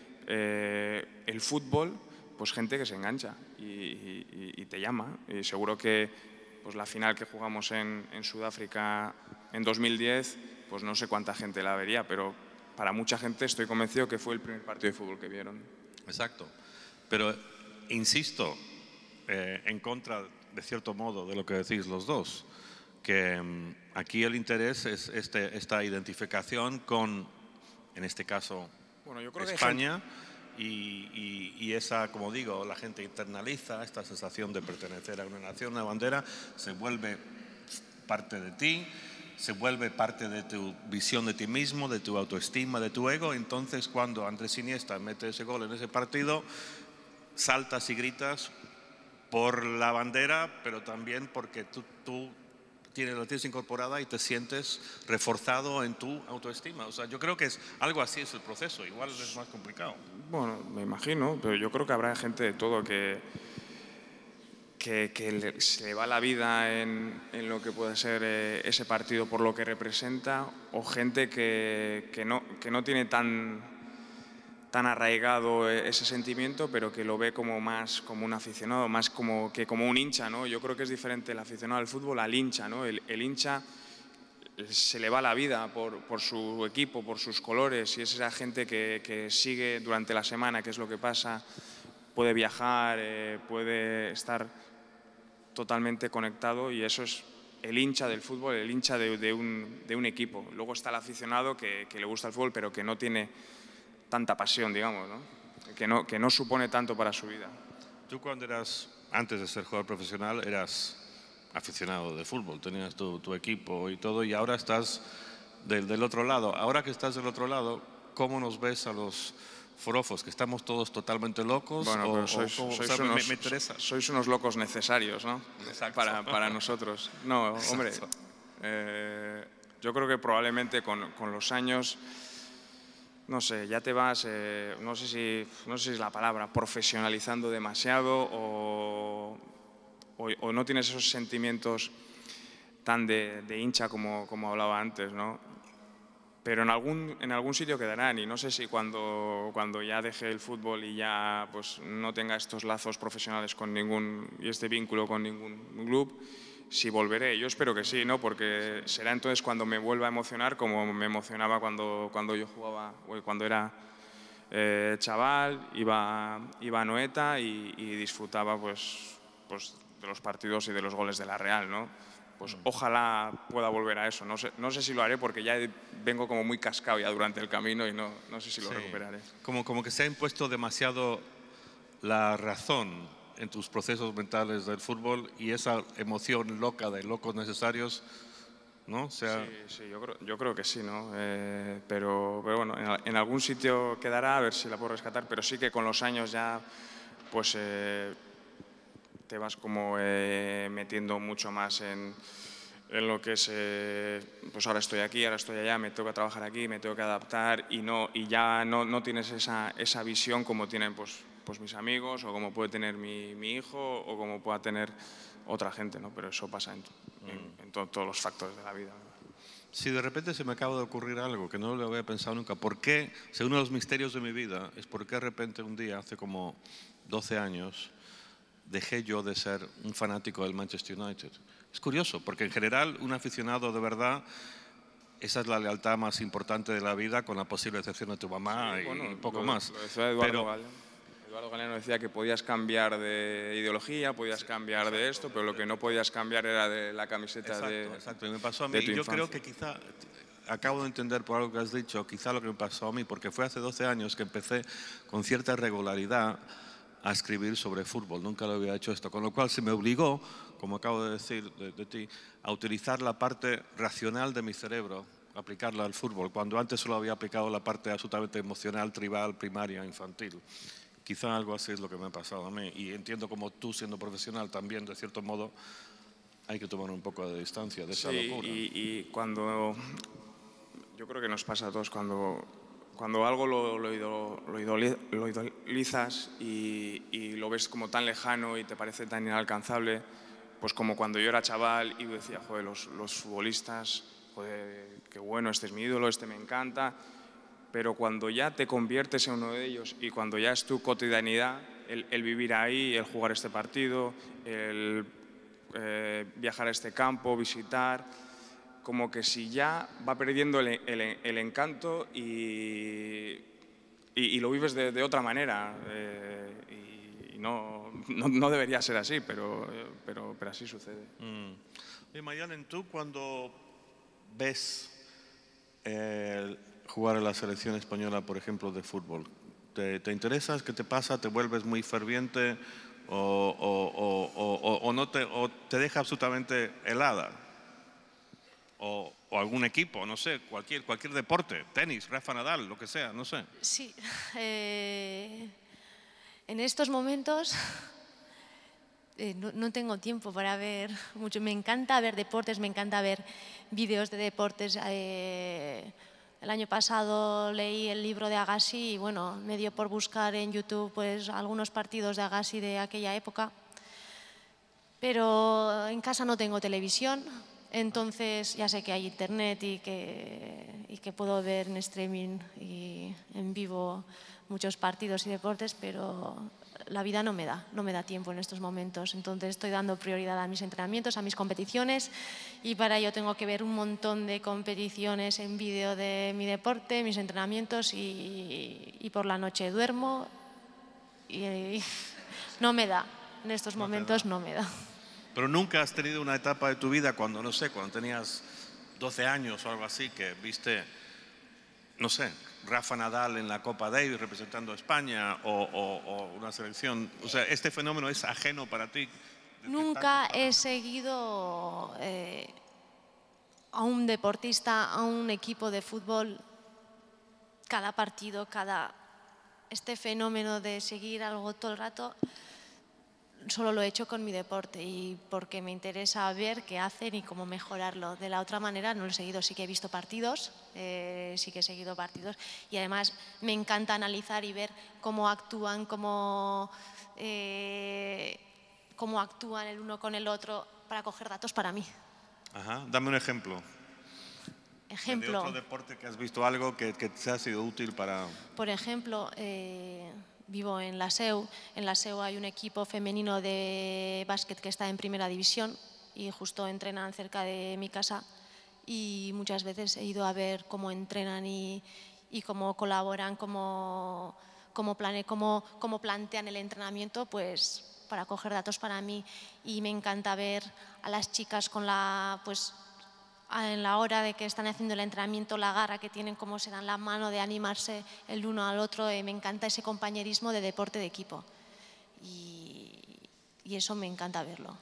eh, el fútbol, pues gente que se engancha y, y, y te llama. Y seguro que pues, la final que jugamos en, en Sudáfrica en dos mil diez, pues no sé cuánta gente la vería, pero para mucha gente estoy convencido que fue el primer partido de fútbol que vieron. Exacto, pero insisto, eh, en contra de cierto modo de lo que decís los dos, que um, aquí el interés es este, esta identificación con, en este caso, bueno, yo creo España que y, y, y esa, como digo, la gente internaliza esta sensación de pertenecer a una nación, una bandera, se vuelve parte de ti, se vuelve parte de tu visión de ti mismo, de tu autoestima, de tu ego. Entonces cuando Andrés Iniesta mete ese gol en ese partido, saltas y gritas por la bandera, pero también porque tú, tú tienes, la tienes incorporada y te sientes reforzado en tu autoestima. O sea, yo creo que es algo así es el proceso, igual es más complicado. Bueno, me imagino, pero yo creo que habrá gente de todo que... Que, que le, se le va la vida en, en lo que puede ser eh, ese partido por lo que representa, o gente que, que, no, que no tiene tan, tan arraigado ese sentimiento, pero que lo ve como más como un aficionado, más como, que como un hincha, ¿no? Yo creo que es diferente el aficionado al fútbol al hincha, ¿no? El, el hincha se le va la vida por, por su equipo, por sus colores, y es esa gente que, que sigue durante la semana qué es lo que pasa, puede viajar, eh, puede estar totalmente conectado, y eso es el hincha del fútbol, el hincha de, de, un, de un equipo. Luego está el aficionado que, que le gusta el fútbol, pero que no tiene tanta pasión, digamos, ¿no? Que no, que no supone tanto para su vida. Tú cuando eras, antes de ser jugador profesional, eras aficionado de fútbol, tenías tu, tu equipo y todo, y ahora estás del, del otro lado. Ahora que estás del otro lado, ¿cómo nos ves a los forofos, que estamos todos totalmente locos? Bueno, o, pero sois, o, sois, o sea, unos, me, me interesa. sois unos locos necesarios, ¿no? Exacto. Para, para nosotros. No, Exacto. hombre, eh, yo creo que probablemente con, con los años, no sé, ya te vas, eh, no sé si, no sé si es la palabra, profesionalizando demasiado, o, o, o no tienes esos sentimientos tan de, de hincha como, como hablaba antes, ¿no? Pero en algún, en algún sitio quedarán, y no sé si cuando, cuando ya deje el fútbol y ya pues, no tenga estos lazos profesionales con ningún, y este vínculo con ningún club, si volveré. Yo espero que sí, ¿no? Porque será entonces cuando me vuelva a emocionar como me emocionaba cuando, cuando yo jugaba, cuando era eh, chaval, iba, iba a Anoeta y, y disfrutaba pues, pues, de los partidos y de los goles de la Real, ¿no? Pues ojalá pueda volver a eso. No sé, no sé si lo haré porque ya vengo como muy cascado ya durante el camino y no, no sé si lo Sí. recuperaré. Como, como que se ha impuesto demasiado la razón en tus procesos mentales del fútbol y esa emoción loca de locos necesarios, ¿no? O sea, Sí, sí, yo creo, yo creo que sí, ¿no? Eh, pero, pero bueno, en, en algún sitio quedará, a ver si la puedo rescatar, pero sí que con los años ya, pues eh, te vas como eh, metiendo mucho más en, en lo que es, eh, pues ahora estoy aquí, ahora estoy allá, me tengo que trabajar aquí, me tengo que adaptar y, no, y ya no, no tienes esa, esa visión como tienen pues, pues mis amigos o como puede tener mi, mi hijo o como pueda tener otra gente, ¿no? Pero eso pasa en, en, en to, todos los factores de la vida, ¿no? si de repente se me acaba de ocurrir algo que no lo había pensado nunca, ¿por qué? O sea, uno de los misterios de mi vida es por qué de repente un día, hace como doce años, dejé yo de ser un fanático del Manchester United. Es curioso, porque en general un aficionado de verdad, esa es la lealtad más importante de la vida, con la posible excepción de tu mamá Sí, y bueno, poco lo, más. Lo decía Eduardo Pero, Galeano. Eduardo Galeano decía que podías cambiar de ideología, podías cambiar exacto, de esto, pero lo que no podías cambiar era de la camiseta exacto, de exacto, y me pasó a mí. de tu Y yo creo infancia. que quizá, acabo de entender por algo que has dicho, quizá lo que me pasó a mí, porque fue hace doce años que empecé con cierta regularidad a escribir sobre fútbol, nunca lo había hecho esto, con lo cual se me obligó, como acabo de decir de, de ti, a utilizar la parte racional de mi cerebro, aplicarla al fútbol, cuando antes solo había aplicado la parte absolutamente emocional, tribal, primaria, infantil. Quizá algo así es lo que me ha pasado a mí, y entiendo como tú, siendo profesional también, de cierto modo, hay que tomar un poco de distancia de esa Sí, locura. y, y cuando, yo creo que nos pasa a todos, cuando, cuando algo lo, lo, idol, lo, idol, lo idolizas y, y lo ves como tan lejano y te parece tan inalcanzable, pues como cuando yo era chaval y decía, joder, los, los futbolistas, joder, qué bueno, este es mi ídolo, este me encanta, pero cuando ya te conviertes en uno de ellos y cuando ya es tu cotidianidad, el, el vivir ahí, el jugar este partido, el eh, viajar a este campo, visitar, como que si ya va perdiendo el, el, el encanto y, y, y lo vives de, de otra manera. Eh, y, y no, no, no debería ser así, pero, pero, pero así sucede. Mm. Y Mayalen, tú cuando ves eh, jugar a la selección española, por ejemplo, de fútbol, ¿te, te interesas? ¿Qué te pasa? ¿Te vuelves muy ferviente? ¿O, o, o, o, o no te, o te deja absolutamente helada? O, o algún equipo, no sé, cualquier, cualquier deporte, tenis, Rafa Nadal, lo que sea, no sé. Sí, eh, en estos momentos eh, no, no tengo tiempo para ver mucho. Me encanta ver deportes, me encanta ver vídeos de deportes. Eh, el año pasado leí el libro de Agassi y bueno, me dio por buscar en YouTube pues, algunos partidos de Agassi de aquella época. Pero en casa no tengo televisión. Entonces ya sé que hay internet y que, y que puedo ver en streaming y en vivo muchos partidos y deportes, pero la vida no me da, no me da tiempo en estos momentos. Entonces estoy dando prioridad a mis entrenamientos, a mis competiciones y para ello tengo que ver un montón de competiciones en vídeo de mi deporte, mis entrenamientos y, y por la noche duermo y, y no me da, en estos No te momentos da. no me da. Pero nunca has tenido una etapa de tu vida cuando, no sé, cuando tenías doce años o algo así, que viste, no sé, Rafa Nadal en la Copa Davis representando a España o, o, o una selección. O sea, ¿este fenómeno es ajeno para ti? Nunca he seguido eh, a un deportista, a un equipo de fútbol, cada partido, cada... Este fenómeno de seguir algo todo el rato, solo lo he hecho con mi deporte y porque me interesa ver qué hacen y cómo mejorarlo. De la otra manera no lo he seguido, sí que he visto partidos, eh, sí que he seguido partidos y además me encanta analizar y ver cómo actúan, cómo, eh, cómo actúan el uno con el otro para coger datos para mí. Ajá, dame un ejemplo. Ejemplo. ¿De otro deporte que has visto algo que, que te ha sido útil para...? Por ejemplo, eh, vivo en la S E U. En la S E U hay un equipo femenino de básquet que está en primera división y justo entrenan cerca de mi casa y muchas veces he ido a ver cómo entrenan y, y cómo colaboran, cómo, cómo, plane, cómo, cómo plantean el entrenamiento, pues para coger datos para mí. Y me encanta ver a las chicas con la, pues, en la hora de que están haciendo el entrenamiento, la garra que tienen, cómo se dan la mano de animarse el uno al otro. Eh, me encanta ese compañerismo de deporte de equipo y, y eso me encanta verlo.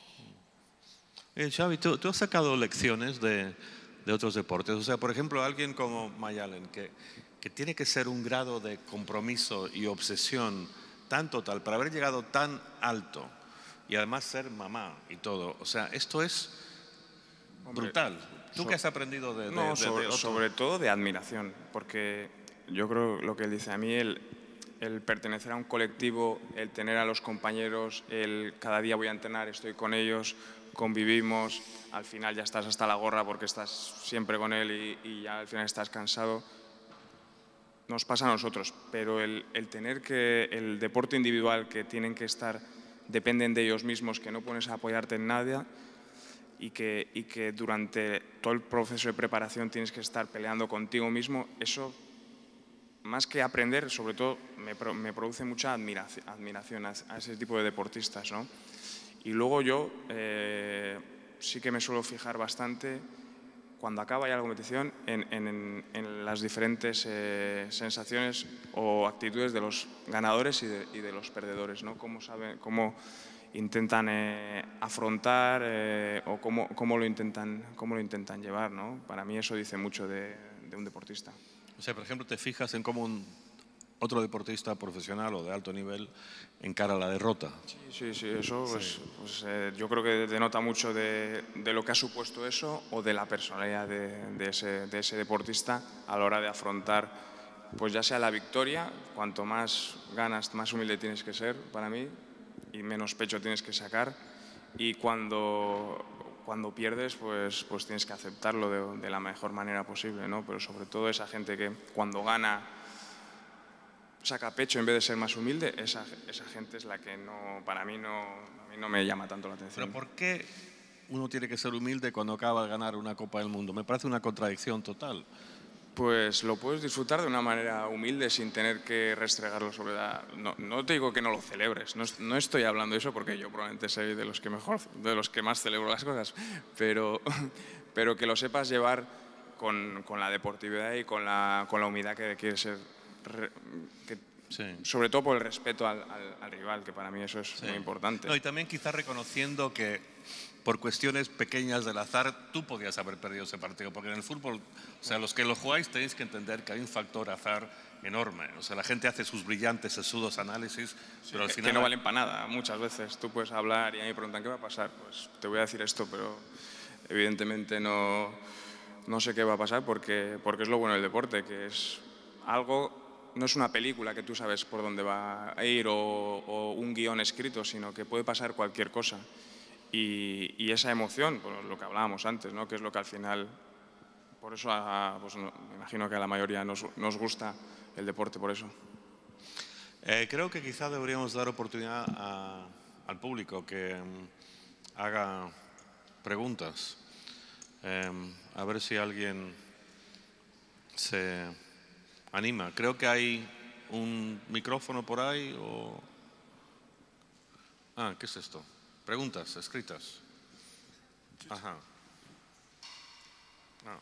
Eh, Xavi, ¿tú, tú has sacado lecciones de, de otros deportes? O sea, por ejemplo, alguien como Mayalen, que, que tiene que ser un grado de compromiso y obsesión tan total para haber llegado tan alto y además ser mamá y todo. O sea, esto es Hombre, brutal. ¿Tú so, qué has aprendido de, de, no, de, sobre, de otro? sobre todo de admiración, porque yo creo lo que él dice, a mí el, el pertenecer a un colectivo, el tener a los compañeros, el cada día voy a entrenar, estoy con ellos, convivimos, al final ya estás hasta la gorra porque estás siempre con él y, y ya al final estás cansado. Nos pasa a nosotros, pero el, el tener que el deporte individual, que tienen que estar, dependen de ellos mismos, que no pones a apoyarte en nada y que, y que durante todo el proceso de preparación tienes que estar peleando contigo mismo, eso, más que aprender, sobre todo me, me produce mucha admiración, admiración a, a ese tipo de deportistas, ¿no? Y luego yo eh, sí que me suelo fijar bastante, cuando acaba ya la competición, en, en, en las diferentes eh, sensaciones o actitudes de los ganadores y de, y de los perdedores, ¿no? Cómo saben, cómo intentan eh, afrontar eh, o cómo, cómo, lo intentan, cómo lo intentan llevar, ¿no? Para mí eso dice mucho de, de un deportista. O sea, por ejemplo, te fijas en cómo un, otro deportista profesional o de alto nivel encara la derrota. Sí, sí, sí, eso pues, sí. pues, eh, yo creo que denota mucho de, de lo que ha supuesto eso o de la personalidad de, de, ese, de ese deportista a la hora de afrontar, pues ya sea la victoria, cuanto más ganas, más humilde tienes que ser para mí y menos pecho tienes que sacar, y cuando, cuando pierdes pues, pues tienes que aceptarlo de, de la mejor manera posible, ¿no? Pero sobre todo esa gente que cuando gana saca pecho en vez de ser más humilde, esa, esa gente es la que no, para mí no, a mí no me llama tanto la atención. ¿Pero por qué uno tiene que ser humilde cuando acaba de ganar una Copa del Mundo? Me parece una contradicción total. Pues lo puedes disfrutar de una manera humilde sin tener que restregarlo sobre la... No, no te digo que no lo celebres, no, no estoy hablando de eso porque yo probablemente soy de los que mejor, de los que más celebro las cosas, pero, pero que lo sepas llevar con, con la deportividad y con la, con la humildad que quiere ser... Que, sí. Sobre todo por el respeto al, al, al rival, que para mí eso es sí. muy importante. No, y también quizás reconociendo que por cuestiones pequeñas del azar tú podías haber perdido ese partido, porque en el fútbol, o sea, los que lo jugáis tenéis que entender que hay un factor azar enorme. O sea, la gente hace sus brillantes, sesudos análisis, sí, pero al que, final... Que no valen para nada, muchas veces. Tú puedes hablar y a mí me preguntan, ¿qué va a pasar? Pues te voy a decir esto, pero evidentemente no, no sé qué va a pasar porque, porque es lo bueno del deporte, que es algo... No es una película que tú sabes por dónde va a ir o, o un guión escrito, sino que puede pasar cualquier cosa. Y, y esa emoción, pues lo que hablábamos antes, ¿no? Que es lo que al final, por eso a, pues no, me imagino que a la mayoría nos, nos gusta el deporte, por eso. Eh, creo que quizá deberíamos dar oportunidad a, al público que um, haga preguntas. Eh, a ver si alguien se... anima. Creo que hay un micrófono por ahí o... Ah, ¿qué es esto? Preguntas escritas. Ajá. Ah.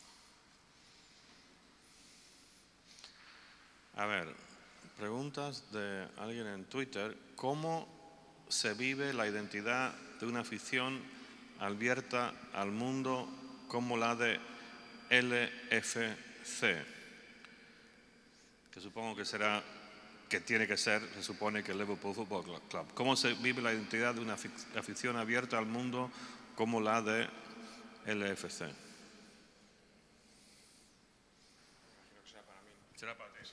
A ver, preguntas de alguien en Twitter. ¿Cómo se vive la identidad de una afición abierta al mundo como la de L F C? Que supongo que será, que tiene que ser, se supone que el Liverpool Football Club. ¿Cómo se vive la identidad de una afición abierta al mundo como la de L F C? Creo que será para mí. Será para ti, sí.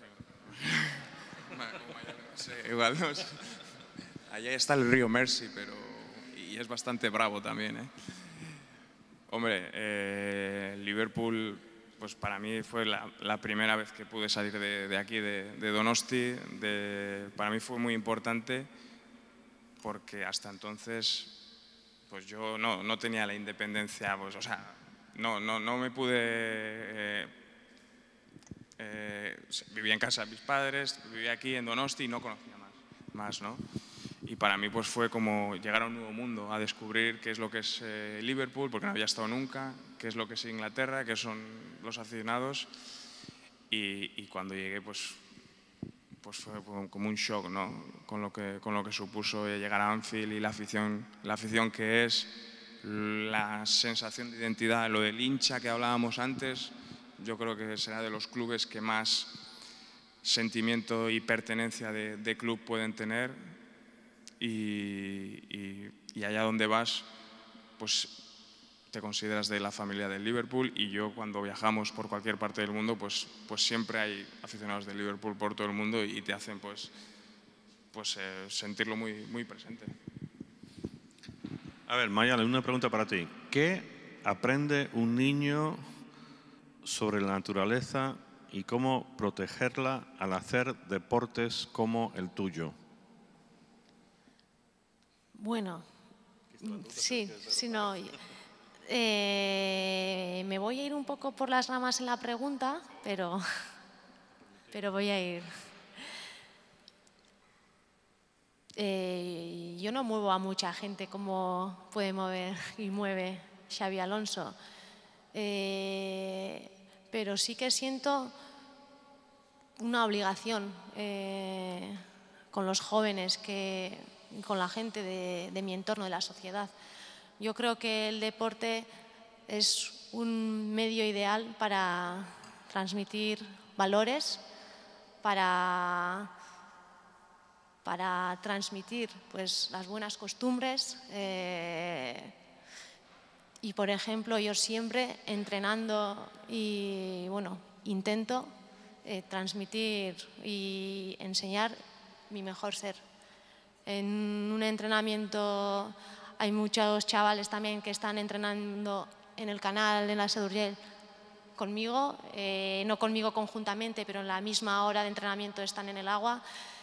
No sé, igual no sé. Allá está el río Mersey, pero y es bastante bravo también, ¿eh? Hombre, eh, Liverpool... Pues para mí fue la, la primera vez que pude salir de, de aquí, de, de Donosti. De, para mí fue muy importante porque hasta entonces pues yo no, no tenía la independencia, pues, o sea, no, no, no me pude... Eh, eh, vivía en casa de mis padres, vivía aquí en Donosti y no conocía más, más, ¿no? Y para mí pues fue como llegar a un nuevo mundo, a descubrir qué es lo que es eh, Liverpool, porque no había estado nunca, qué es lo que es Inglaterra, qué son los aficionados. Y, y cuando llegué pues, pues fue como un shock, ¿no? Con lo que, con lo que supuso llegar a Anfield y la afición, la afición que es, la sensación de identidad, lo del hincha que hablábamos antes. Yo creo que será de los clubes que más sentimiento y pertenencia de, de club pueden tener. Y, y, y allá donde vas, pues te consideras de la familia del Liverpool, y yo cuando viajamos por cualquier parte del mundo, pues, pues siempre hay aficionados del Liverpool por todo el mundo y te hacen pues, pues eh, sentirlo muy, muy presente. A ver, Mayale, una pregunta para ti. ¿Qué aprende un niño sobre la naturaleza y cómo protegerla al hacer deportes como el tuyo? Bueno, sí, sí, no, eh, me voy a ir un poco por las ramas en la pregunta, pero, pero voy a ir. Eh, yo no muevo a mucha gente como puede mover y mueve Xabi Alonso, eh, pero sí que siento una obligación eh, con los jóvenes, que, con la gente de, de mi entorno, de la sociedad. Yo creo que el deporte es un medio ideal para transmitir valores, para, para transmitir pues, las buenas costumbres. Eh, y, por ejemplo, yo siempre entrenando y, bueno, intento eh, transmitir y enseñar mi mejor ser. En un entrenamiento hay muchos chavales también que están entrenando en el canal, en la Sedurgell, conmigo, eh, no conmigo conjuntamente, pero en la misma hora de entrenamiento están en el agua,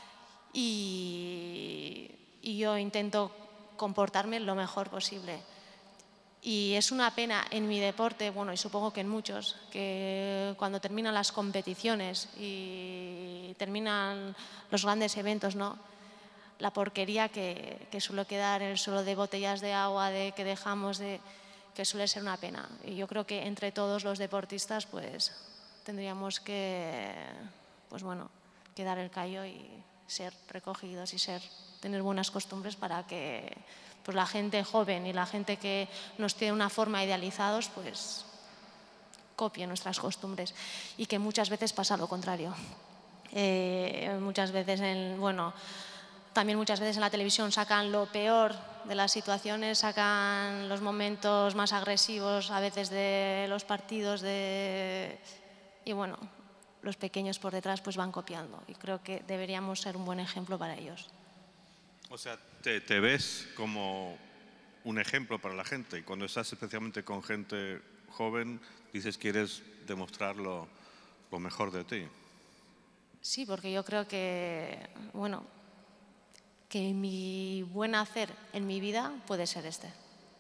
y, y yo intento comportarme lo mejor posible. Y es una pena en mi deporte, bueno, y supongo que en muchos, que cuando terminan las competiciones y terminan los grandes eventos, ¿no?, la porquería que, que suele quedar en el suelo de botellas de agua, de que dejamos, de, que suele ser una pena. Y yo creo que entre todos los deportistas pues tendríamos que, pues bueno, que dar el callo y ser recogidos y ser, tener buenas costumbres para que pues la gente joven y la gente que nos tiene una forma idealizados pues copie nuestras costumbres, y que muchas veces pasa lo contrario. Eh, muchas veces, en, bueno, también muchas veces en la televisión sacan lo peor de las situaciones, sacan los momentos más agresivos a veces de los partidos, de... y bueno, los pequeños por detrás pues van copiando, y creo que deberíamos ser un buen ejemplo para ellos. O sea, te, te ves como un ejemplo para la gente, y cuando estás especialmente con gente joven dices que quieres demostrar lo, lo mejor de ti. Sí, porque yo creo que, bueno, que mi buen hacer en mi vida puede ser este.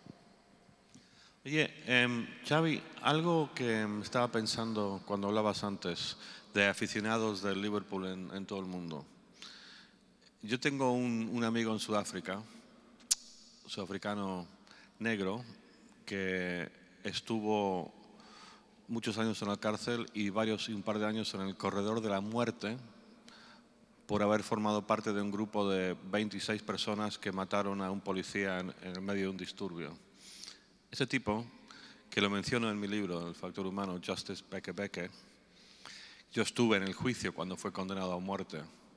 Oye, eh, Xavi, algo que estaba pensando cuando hablabas antes de aficionados del Liverpool en, en todo el mundo. Yo tengo un, un amigo en Sudáfrica, sudafricano negro, que estuvo muchos años en la cárcel y varios y un par de años en el corredor de la muerte por haber formado parte de un grupo de veintiséis personas que mataron a un policía en, en el medio de un disturbio. Ese tipo, que lo menciono en mi libro, El factor humano, Justice Beke Beke, yo estuve en el juicio cuando fue condenado a muerte.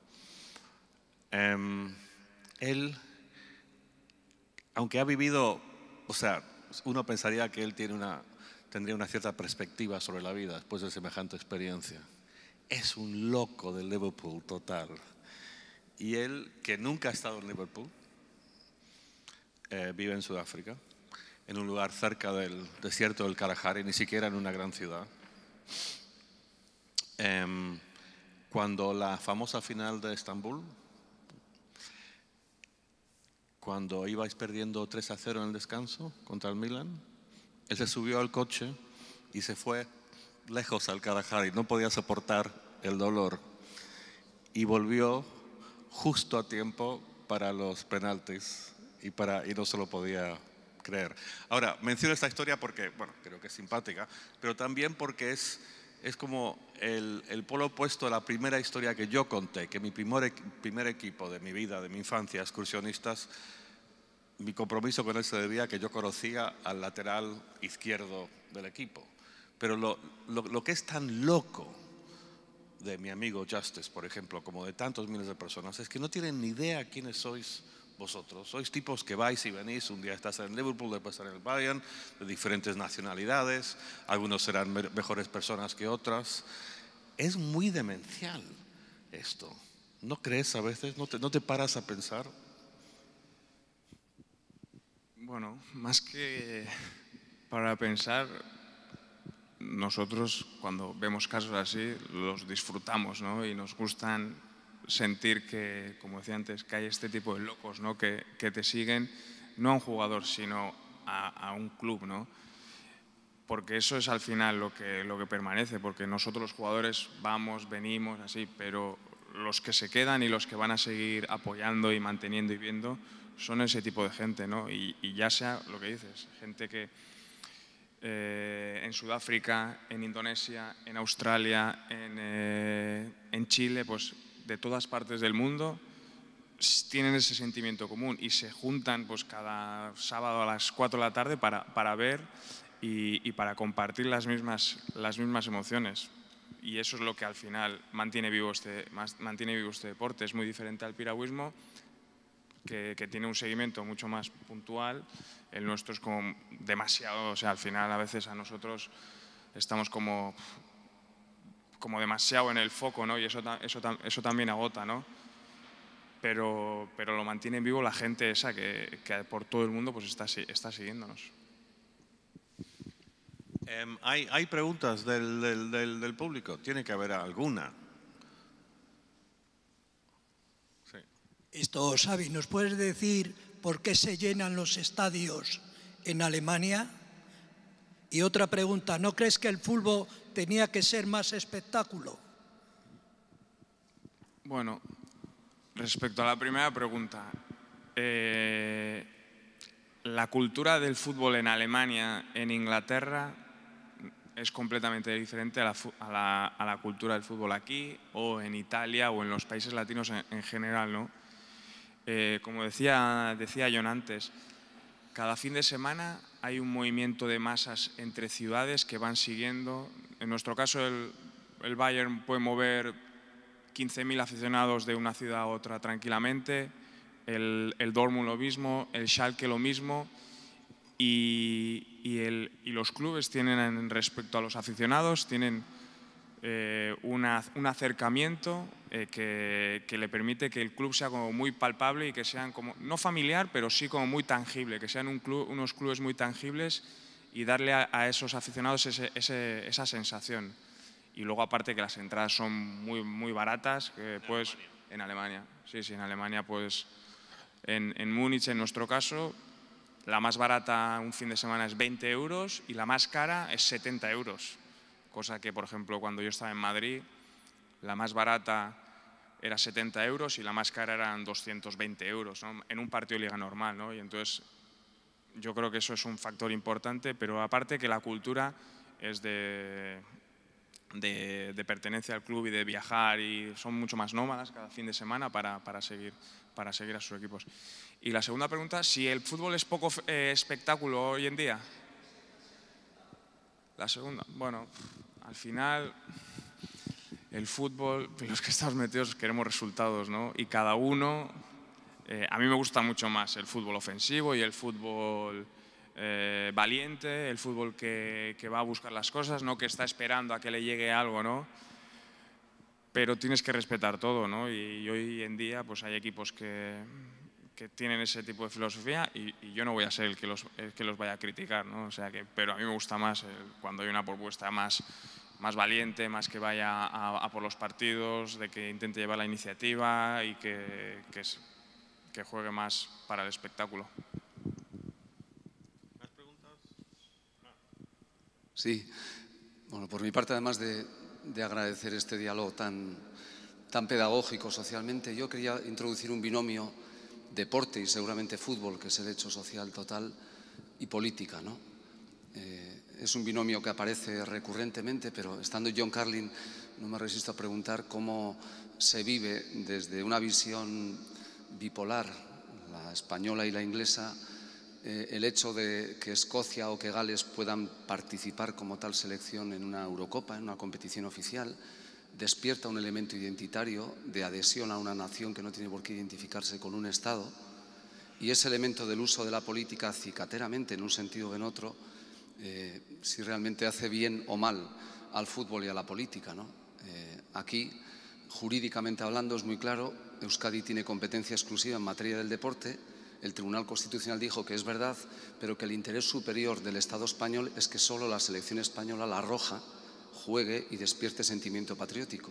Um, él, aunque ha vivido, o sea, uno pensaría que él tiene una, tendría una cierta perspectiva sobre la vida después de semejante experiencia. Es un loco de Liverpool total. Y él, que nunca ha estado en Liverpool, eh, vive en Sudáfrica, en un lugar cerca del desierto del Kalahari, ni siquiera en una gran ciudad. Eh, cuando la famosa final de Estambul, cuando ibais perdiendo tres a cero en el descanso contra el Milan, él se subió al coche y se fue lejos al Kalahari, no podía soportar el dolor y volvió justo a tiempo para los penaltis y, para, y no se lo podía creer. Ahora, menciono esta historia porque, bueno, creo que es simpática, pero también porque es, es como el, el polo opuesto a la primera historia que yo conté, que mi primer, primer equipo de mi vida, de mi infancia, excursionistas, mi compromiso con él se debía a que yo conocía al lateral izquierdo del equipo. Pero lo, lo, lo que es tan loco de mi amigo Justice, por ejemplo, como de tantos miles de personas, es que no tienen ni idea quiénes sois vosotros. Sois tipos que vais y venís, un día estás en Liverpool, después en el Bayern, de diferentes nacionalidades, algunos serán me mejores personas que otras. Es muy demencial esto. ¿No crees a veces? ¿No te, no te paras a pensar? Bueno, más que para pensar, nosotros cuando vemos casos así los disfrutamos, ¿no? Y nos gustan sentir que, como decía antes, que hay este tipo de locos, ¿no? que, que te siguen, no a un jugador, sino a, a un club, ¿no? Porque eso es al final lo que, lo que permanece, porque nosotros los jugadores vamos, venimos, así, pero los que se quedan y los que van a seguir apoyando y manteniendo y viendo son ese tipo de gente, ¿no? Y, y ya sea lo que dices, gente que eh, en Sudáfrica, en Indonesia, en Australia, en, eh, en Chile, pues de todas partes del mundo tienen ese sentimiento común y se juntan pues cada sábado a las cuatro de la tarde para, para ver y, y para compartir las mismas, las mismas emociones. Y eso es lo que al final mantiene vivo este, mantiene vivo este deporte. Es muy diferente al piragüismo, Que, que tiene un seguimiento mucho más puntual. El nuestro es como demasiado, o sea, al final a veces a nosotros estamos como, como demasiado en el foco, ¿no? Y eso, eso, eso también agota, ¿no? Pero, pero lo mantiene vivo la gente esa que, que por todo el mundo pues está, está siguiéndonos. Um, hay, hay preguntas del, del, del, del público, tiene que haber alguna. Esto, Xavi, ¿nos puedes decir por qué se llenan los estadios en Alemania? Y otra pregunta, ¿no crees que el fútbol tenía que ser más espectáculo? Bueno, respecto a la primera pregunta, eh, la cultura del fútbol en Alemania, en Inglaterra, es completamente diferente a la, a la, a la cultura del fútbol aquí o en Italia o en los países latinos en, en general, ¿no? Eh, como decía, decía John antes, cada fin de semana hay un movimiento de masas entre ciudades que van siguiendo. En nuestro caso, el, el Bayern puede mover quince mil aficionados de una ciudad a otra tranquilamente, el, el Dortmund lo mismo, el Schalke lo mismo, y, y, el, y los clubes tienen, respecto a los aficionados, tienen eh, una, un acercamiento eh, que, que le permite que el club sea como muy palpable y que sean como, no familiar, pero sí como muy tangible, que sean un club, unos clubes muy tangibles y darle a, a esos aficionados ese, ese, esa sensación. Y luego aparte que las entradas son muy, muy baratas, que pues en Alemania, sí, sí, en Alemania pues en, en Múnich en nuestro caso, la más barata un fin de semana es veinte euros y la más cara es setenta euros. Cosa que, por ejemplo, cuando yo estaba en Madrid, la más barata era setenta euros y la más cara eran doscientos veinte euros, ¿no? En un partido de liga normal, ¿no? Y entonces yo creo que eso es un factor importante, pero aparte que la cultura es de, de, de pertenencia al club y de viajar y son mucho más nómadas cada fin de semana para, para, seguir, para seguir a sus equipos. Y la segunda pregunta, si el fútbol es poco eh, espectáculo hoy en día. La segunda, bueno, al final el fútbol, los que estamos metidos queremos resultados, ¿no? Y cada uno, eh, a mí me gusta mucho más el fútbol ofensivo y el fútbol eh, valiente, el fútbol que, que va a buscar las cosas, no que está esperando a que le llegue algo, ¿no? Pero tienes que respetar todo, ¿no? Y, y hoy en día pues hay equipos que, que tienen ese tipo de filosofía y, y yo no voy a ser el que los, el que los vaya a criticar, ¿no? O sea que, pero a mí me gusta más el, cuando hay una propuesta más, más valiente, más que vaya a, a por los partidos, de que intente llevar la iniciativa y que, que, es, que juegue más para el espectáculo. ¿Más preguntas? Sí, bueno, por mi parte, además de, de agradecer este diálogo tan, tan pedagógico socialmente, yo quería introducir un binomio deporte y seguramente fútbol, que es el hecho social total, y política, ¿no? Eh, es un binomio que aparece recurrentemente, pero estando John Carlin no me resisto a preguntar cómo se vive desde una visión bipolar, la española y la inglesa, eh, el hecho de que Escocia o que Gales puedan participar como tal selección en una Eurocopa, en una competición oficial, despierta un elemento identitario de adhesión a una nación que no tiene por qué identificarse con un Estado, y ese elemento del uso de la política cicateramente en un sentido o en otro, eh, si realmente hace bien o mal al fútbol y a la política, ¿no? Eh, aquí, jurídicamente hablando, es muy claro, Euskadi tiene competencia exclusiva en materia del deporte. El Tribunal Constitucional dijo que es verdad, pero que el interés superior del Estado español es que solo la selección española, la roja, juegue y despierte sentimiento patriótico.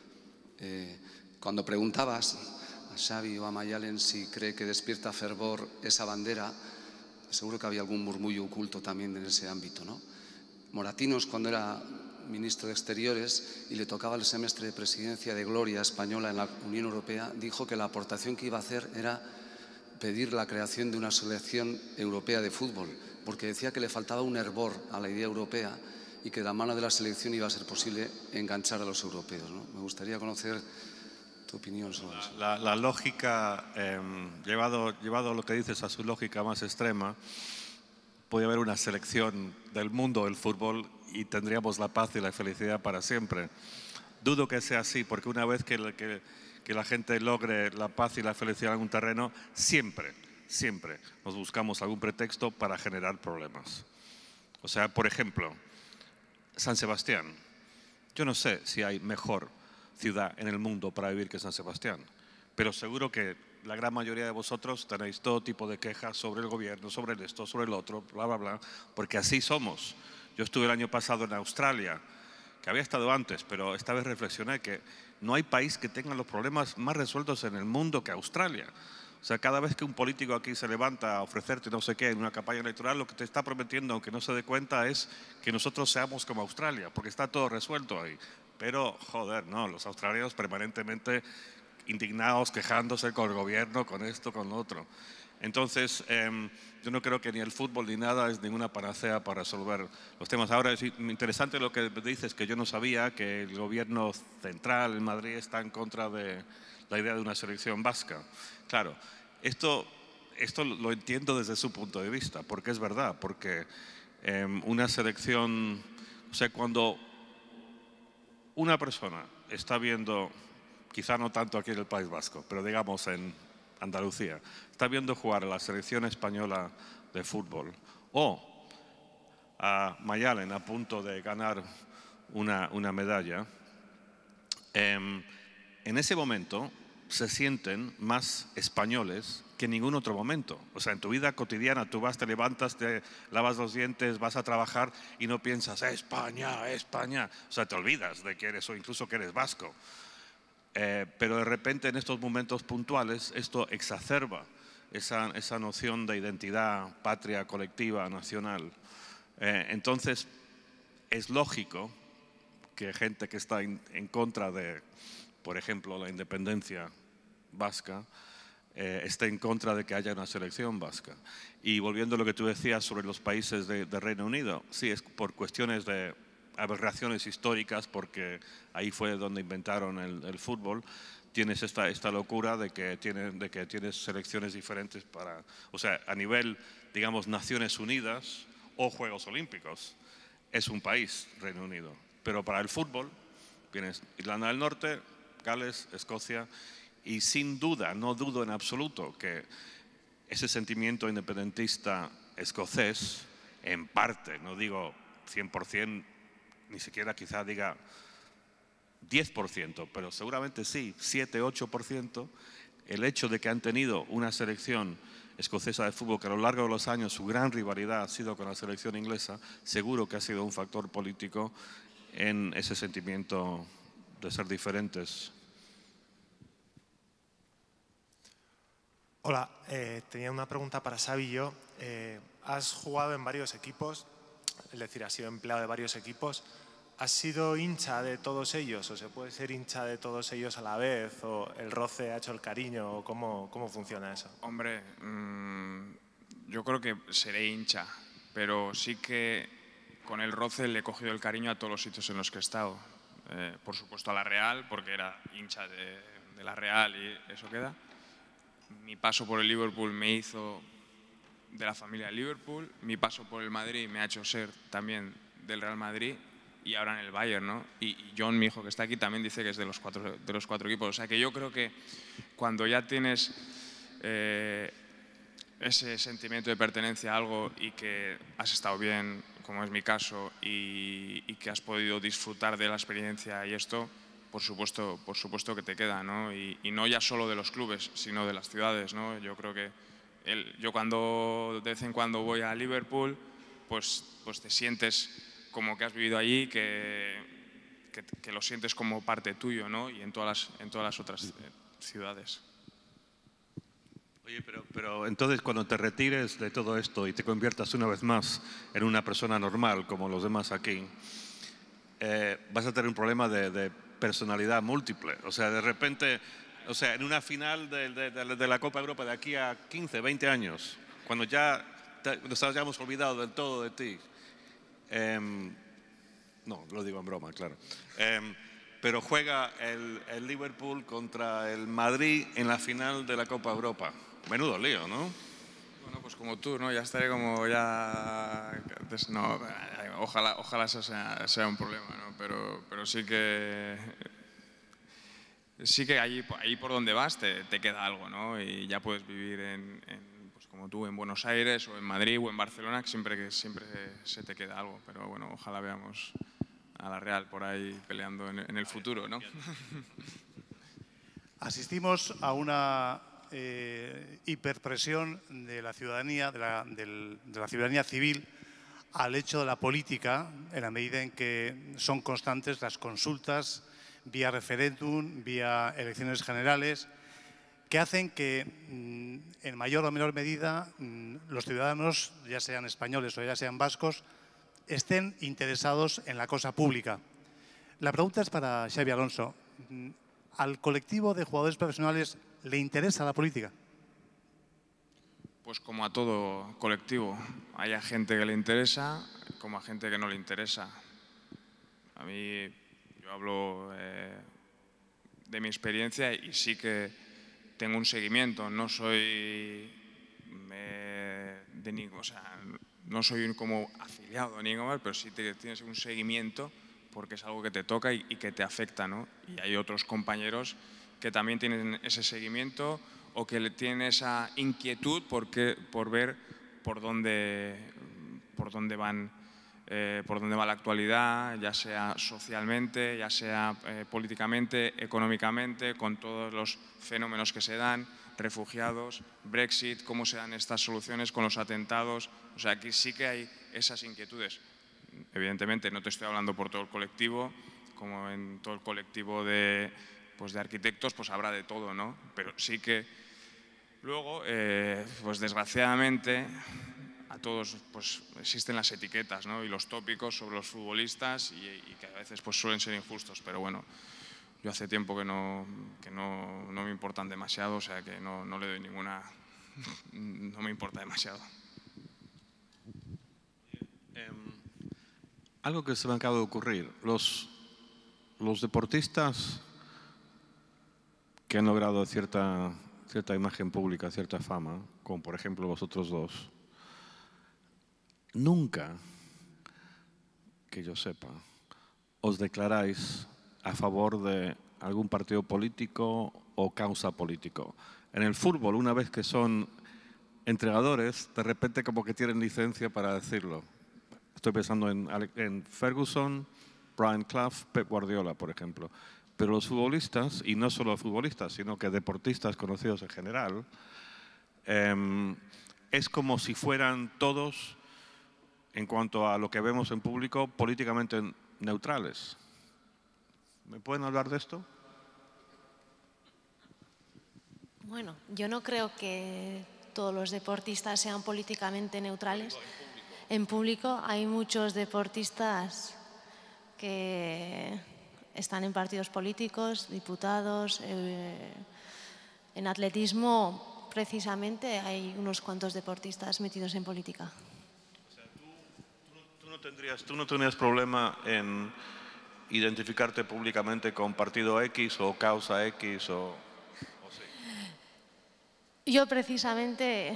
Eh, cuando preguntabas a Xavi o a Mayalen si cree que despierta fervor esa bandera, seguro que había algún murmullo oculto también en ese ámbito, ¿no? Moratinos, cuando era ministro de Exteriores y le tocaba el semestre de presidencia de gloria española en la Unión Europea, dijo que la aportación que iba a hacer era pedir la creación de una selección europea de fútbol, porque decía que le faltaba un hervor a la idea europea y que de la mano de la selección iba a ser posible enganchar a los europeos, ¿no? Me gustaría conocer tu opinión sobre eso. La, la lógica, eh, llevado, llevado lo que dices a su lógica más extrema, puede haber una selección del mundo del fútbol y tendríamos la paz y la felicidad para siempre. Dudo que sea así, porque una vez que, que, que la gente logre la paz y la felicidad en un terreno, siempre, siempre nos buscamos algún pretexto para generar problemas. O sea, por ejemplo, San Sebastián. Yo no sé si hay mejor ciudad en el mundo para vivir que San Sebastián, pero seguro que la gran mayoría de vosotros tenéis todo tipo de quejas sobre el gobierno, sobre el esto, sobre el otro, bla, bla, bla, porque así somos. Yo estuve el año pasado en Australia, que había estado antes, pero esta vez reflexioné que no hay país que tenga los problemas más resueltos en el mundo que Australia. O sea, cada vez que un político aquí se levanta a ofrecerte no sé qué en una campaña electoral, lo que te está prometiendo, aunque no se dé cuenta, es que nosotros seamos como Australia, porque está todo resuelto ahí. Pero, joder, no, los australianos permanentemente indignados, quejándose con el gobierno, con esto, con lo otro. Entonces, eh, yo no creo que ni el fútbol ni nada es ninguna panacea para resolver los temas. Ahora es interesante lo que dices, que yo no sabía que el gobierno central en Madrid está en contra de la idea de una selección vasca. Claro, esto, esto lo entiendo desde su punto de vista, porque es verdad, porque eh, una selección, o sea, cuando una persona está viendo, quizá no tanto aquí en el País Vasco, pero digamos en Andalucía, está viendo jugar a la selección española de fútbol o a Mayalen a punto de ganar una, una medalla, eh, en ese momento se sienten más españoles que en ningún otro momento. O sea, en tu vida cotidiana tú vas, te levantas, te lavas los dientes, vas a trabajar y no piensas España, España. O sea, te olvidas de que eres o incluso que eres vasco. Eh, pero de repente en estos momentos puntuales esto exacerba esa, esa noción de identidad, patria, colectiva, nacional. Eh, entonces es lógico que gente que está in, en contra de, por ejemplo, la independencia vasca, eh, esté en contra de que haya una selección vasca. Y volviendo a lo que tú decías sobre los países de, de Reino Unido, sí, es por cuestiones de aberraciones históricas, porque ahí fue donde inventaron el, el fútbol. Tienes esta, esta locura de que, tiene, de que tienes selecciones diferentes para, o sea, a nivel, digamos, Naciones Unidas o Juegos Olímpicos, es un país, Reino Unido. Pero para el fútbol, tienes Irlanda del Norte, Gales, Escocia, y sin duda, no dudo en absoluto que ese sentimiento independentista escocés, en parte, no digo cien por cien, ni siquiera quizá diga diez por ciento, pero seguramente sí, siete, ocho por ciento, el hecho de que han tenido una selección escocesa de fútbol que a lo largo de los años su gran rivalidad ha sido con la selección inglesa, seguro que ha sido un factor político en ese sentimiento de ser diferentes. Hola, eh, tenía una pregunta para Xavi y yo. Eh, has jugado en varios equipos, es decir, has sido empleado de varios equipos. ¿Has sido hincha de todos ellos o se puede ser hincha de todos ellos a la vez? ¿O el roce ha hecho el cariño? ¿O cómo, cómo funciona eso? Hombre, mmm, yo creo que seré hincha, pero sí que con el roce le he cogido el cariño a todos los sitios en los que he estado. Eh, por supuesto a la Real, porque era hincha de, de la Real y eso queda. Mi paso por el Liverpool me hizo de la familia de Liverpool. Mi paso por el Madrid me ha hecho ser también del Real Madrid y ahora en el Bayern, ¿no? Y John, mi hijo que está aquí, también dice que es de los cuatro, de los cuatro equipos. O sea que yo creo que cuando ya tienes eh, ese sentimiento de pertenencia a algo y que has estado bien, como es mi caso, y, y que has podido disfrutar de la experiencia y esto, por supuesto, por supuesto que te queda, ¿no? Y, y no ya solo de los clubes, sino de las ciudades, ¿no? Yo creo que el, yo cuando de vez en cuando voy a Liverpool, pues, pues te sientes como que has vivido allí, que, que, que lo sientes como parte tuyo, ¿no? Y en todas las, en todas las otras eh, ciudades. Oye, pero, pero entonces cuando te retires de todo esto y te conviertas una vez más en una persona normal, como los demás aquí, eh, vas a tener un problema de, de personalidad múltiple. O sea, de repente, o sea, en una final de, de, de, de la Copa Europa de aquí a quince, veinte años, cuando ya te, nos hayamos olvidado del todo de ti, eh, no, lo digo en broma, claro, eh, pero juega el, el Liverpool contra el Madrid en la final de la Copa Europa. Menudo lío, ¿no? Bueno, pues como tú, ¿no? Ya estaré como ya... No, ojalá, ojalá eso sea, sea un problema, ¿no? Pero, pero sí que... Sí que allí, ahí por donde vas te, te queda algo, ¿no? Y ya puedes vivir en, en, pues como tú, en Buenos Aires o en Madrid o en Barcelona, que siempre, que siempre se te queda algo. Pero bueno, ojalá veamos a la Real por ahí peleando en, en el futuro, ¿no? Asistimos a una eh, hiperpresión de la ciudadanía, de la, del, de la ciudadanía civil al hecho de la política, en la medida en que son constantes las consultas vía referéndum, vía elecciones generales, que hacen que en mayor o menor medida los ciudadanos, ya sean españoles o ya sean vascos, estén interesados en la cosa pública. La pregunta es para Xavi Alonso. ¿Al colectivo de jugadores profesionales le interesa la política? Pues como a todo colectivo. Hay a gente que le interesa como a gente que no le interesa. A mí, yo hablo eh, de mi experiencia y sí que tengo un seguimiento. No soy eh, de ningún, o sea, no soy como afiliado a ningún, pero sí te, tienes un seguimiento porque es algo que te toca y, y que te afecta, ¿no? Y hay otros compañeros que también tienen ese seguimiento o que tienen esa inquietud porque, por ver por dónde, por dónde van, eh, por dónde va la actualidad, ya sea socialmente, ya sea eh, políticamente, económicamente, con todos los fenómenos que se dan, refugiados, Brexit, cómo se dan estas soluciones con los atentados. O sea, aquí sí que hay esas inquietudes. Evidentemente no te estoy hablando por todo el colectivo, como en todo el colectivo de, pues de arquitectos, pues habrá de todo, ¿no? Pero sí que luego, eh, pues desgraciadamente, a todos pues existen las etiquetas, ¿no? Y los tópicos sobre los futbolistas y, y que a veces pues suelen ser injustos, pero bueno, yo hace tiempo que no, que no, no me importan demasiado, o sea que no, no le doy ninguna, no me importa demasiado. Algo que se me acaba de ocurrir, los, los deportistas que han logrado cierta, cierta imagen pública, cierta fama, como por ejemplo vosotros dos, nunca, que yo sepa, os declaráis a favor de algún partido político o causa político. En el fútbol, una vez que son entrenadores, de repente como que tienen licencia para decirlo. Estoy pensando en, en Ferguson, Brian Clough, Pep Guardiola, por ejemplo. Pero los futbolistas, y no solo futbolistas, sino que deportistas conocidos en general, eh, es como si fueran todos, en cuanto a lo que vemos en público, políticamente neutrales. ¿Me pueden hablar de esto? Bueno, yo no creo que todos los deportistas sean políticamente neutrales. En público hay muchos deportistas que están en partidos políticos, diputados. Eh, en atletismo, precisamente, hay unos cuantos deportistas metidos en política. O sea, tú, tú, no, tú, no tendrías, tú no tendrías problema en identificarte públicamente con partido X o causa X o, o sí. Yo precisamente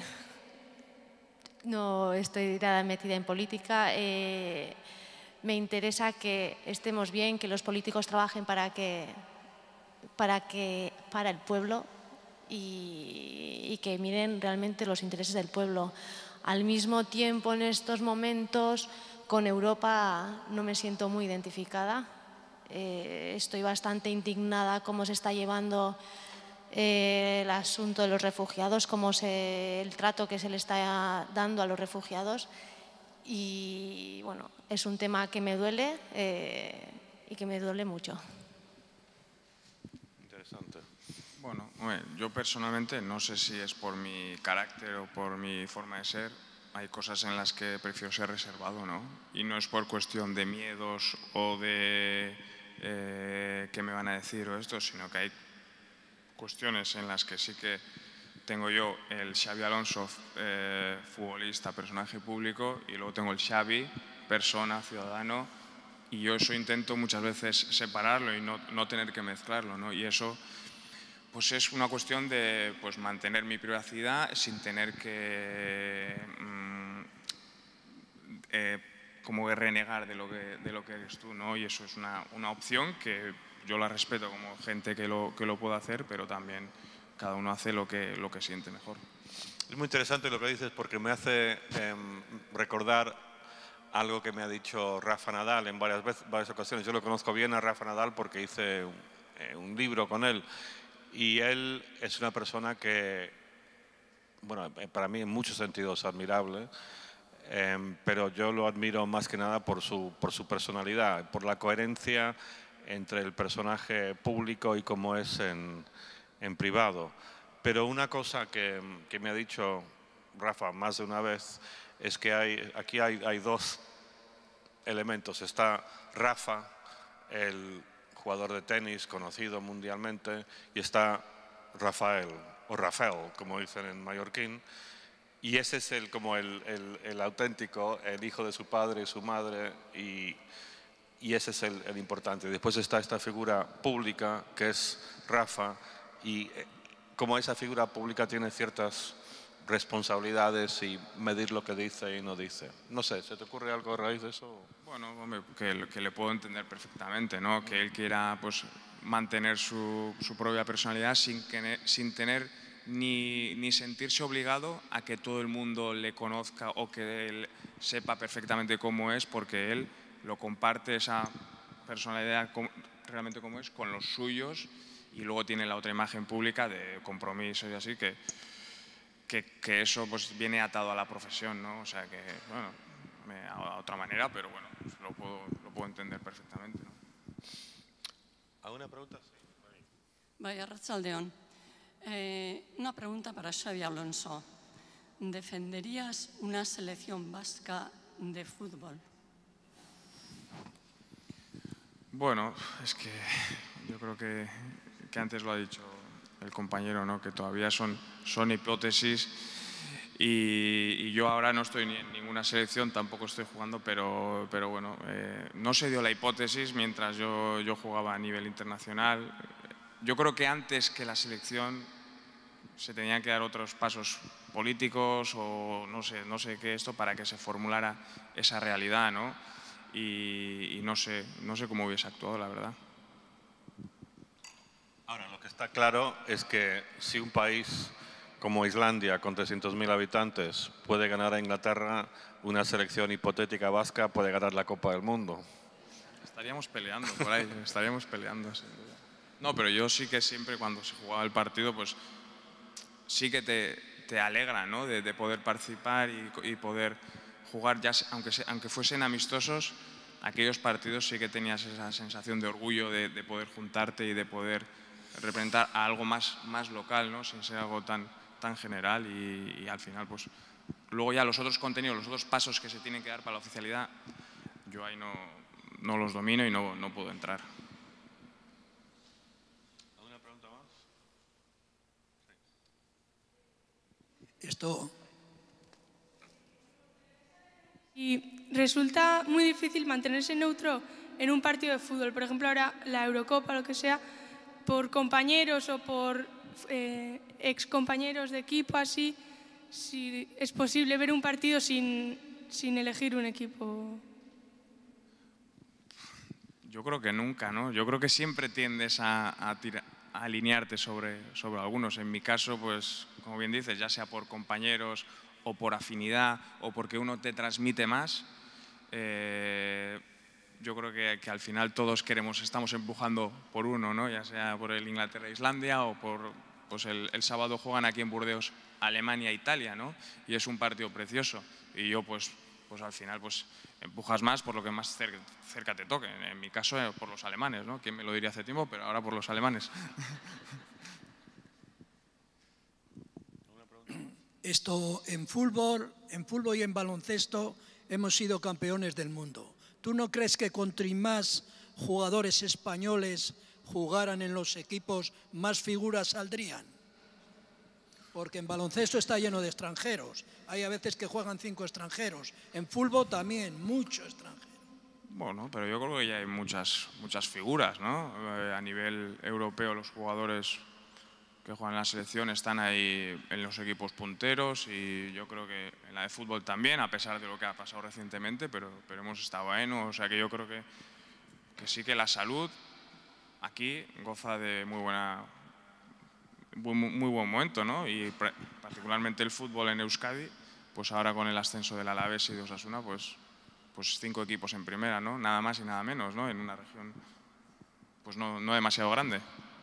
no estoy nada metida en política. Eh, me interesa que estemos bien, que los políticos trabajen para que para que para el pueblo y, y que miren realmente los intereses del pueblo. Al mismo tiempo, en estos momentos, con Europa no me siento muy identificada. Eh, estoy bastante indignada cómo se está llevando eh, el asunto de los refugiados, cómo se, el trato que se le está dando a los refugiados. Y bueno, es un tema que me duele eh, y que me duele mucho. Interesante. Bueno, yo personalmente no sé si es por mi carácter o por mi forma de ser. Hay cosas en las que prefiero ser reservado, ¿no? Y no es por cuestión de miedos o de eh, qué me van a decir o esto, sino que hay cuestiones en las que sí que tengo yo el Xavi Alonso, eh, futbolista, personaje público, y luego tengo el Xavi, persona, ciudadano, y yo eso intento muchas veces separarlo y no, no tener que mezclarlo, ¿no? Y eso pues es una cuestión de pues, mantener mi privacidad sin tener que mmm, eh, como que renegar de lo que, de lo que eres tú, ¿no? Y eso es una, una opción que yo la respeto como gente que lo, que lo puede hacer, pero también cada uno hace lo que, lo que siente mejor. Es muy interesante lo que dices porque me hace eh, recordar algo que me ha dicho Rafa Nadal en varias, veces, varias ocasiones. Yo lo conozco bien a Rafa Nadal porque hice un, eh, un libro con él y él es una persona que, bueno, para mí en muchos sentidos es admirable, eh, pero yo lo admiro más que nada por su, por su personalidad, por la coherencia entre el personaje público y cómo es en, en privado. Pero una cosa que, que me ha dicho Rafa más de una vez es que hay, aquí hay, hay dos elementos. Está Rafa, el jugador de tenis conocido mundialmente, y está Rafael, o Rafael, como dicen en mallorquín, y ese es el, como el, el, el auténtico, el hijo de su padre y su madre, y, y ese es el, el importante. Después está esta figura pública, que es Rafa, y como esa figura pública tiene ciertas responsabilidades y medir lo que dice y no dice. No sé, ¿se te ocurre algo a raíz de eso? Bueno, hombre, que, que le puedo entender perfectamente, ¿no? Que él quiera pues, mantener su, su propia personalidad sin, que, sin tener ni, ni sentirse obligado a que todo el mundo le conozca o que él sepa perfectamente cómo es, porque él lo comparte esa personalidad realmente como es con los suyos y luego tiene la otra imagen pública de compromiso y así que Que, que eso pues viene atado a la profesión, ¿no? O sea que, bueno, me a otra manera, pero bueno, pues lo, puedo, lo puedo entender perfectamente, ¿no? ¿Alguna pregunta? Vaya, Arratsaldeon. Eh, una pregunta para Xavi Alonso. ¿Defenderías una selección vasca de fútbol? Bueno, es que yo creo que, que antes lo ha dicho el compañero, ¿no? Que todavía son, son hipótesis y, y yo ahora no estoy ni en ninguna selección, tampoco estoy jugando, pero, pero bueno, eh, no se dio la hipótesis mientras yo, yo jugaba a nivel internacional. Yo creo que antes que la selección se tenían que dar otros pasos políticos o no sé, no sé qué esto para que se formulara esa realidad, ¿no? Y, y no sé, no sé cómo hubiese actuado, la verdad. Ahora, lo que está claro es que si un país como Islandia, con trescientos mil habitantes, puede ganar a Inglaterra, una selección hipotética vasca puede ganar la Copa del Mundo. Estaríamos peleando por ahí, estaríamos peleando. Sin duda. No, pero yo sí que siempre cuando se jugaba el partido, pues sí que te, te alegra, ¿no? De, de poder participar y, y poder jugar, ya, aunque, se, aunque fuesen amistosos, aquellos partidos sí que tenías esa sensación de orgullo de, de poder juntarte y de poder representar a algo más, más local, ¿no? Sin ser algo tan, tan general y, y al final, pues, luego ya los otros contenidos, los otros pasos que se tienen que dar para la oficialidad, yo ahí no, no los domino y no, no puedo entrar. ¿Alguna pregunta más? Esto... Y resulta muy difícil mantenerse neutro en un partido de fútbol. Por ejemplo, ahora la Eurocopa, lo que sea, por compañeros o por eh, excompañeros de equipo, así, si es posible ver un partido sin, sin elegir un equipo. Yo creo que nunca, ¿no? Yo creo que siempre tiendes a, a, tira, a alinearte sobre, sobre algunos. En mi caso, pues, como bien dices, ya sea por compañeros o por afinidad o porque uno te transmite más, eh, yo creo que, que al final todos queremos, estamos empujando por uno, ¿no? Ya sea por el Inglaterra-Islandia o por, pues el, el sábado juegan aquí en Burdeos Alemania-Italia, ¿no? Y es un partido precioso y yo pues, pues al final pues empujas más por lo que más cerca, cerca te toque. En mi caso eh, por los alemanes, ¿no? ¿Quién me lo diría hace tiempo? Pero ahora por los alemanes. Esto en fútbol, en fútbol y en baloncesto hemos sido campeones del mundo. ¿Tú no crees que contra más jugadores españoles jugaran en los equipos, más figuras saldrían? Porque en baloncesto está lleno de extranjeros. Hay a veces que juegan cinco extranjeros. En fútbol también, mucho extranjero. Bueno, pero yo creo que ya hay muchas, muchas figuras, ¿no? Eh, a nivel europeo los jugadores que juegan en la selección están ahí en los equipos punteros y yo creo que en la de fútbol también, a pesar de lo que ha pasado recientemente, pero, pero hemos estado ahí, ¿no? O sea que yo creo que, que sí que la salud aquí goza de muy buena, muy, muy buen momento, ¿no? Y particularmente el fútbol en Euskadi, pues ahora con el ascenso del Alavés y de Osasuna, pues, pues cinco equipos en primera, ¿no? Nada más y nada menos, ¿no? En una región pues no, no demasiado grande.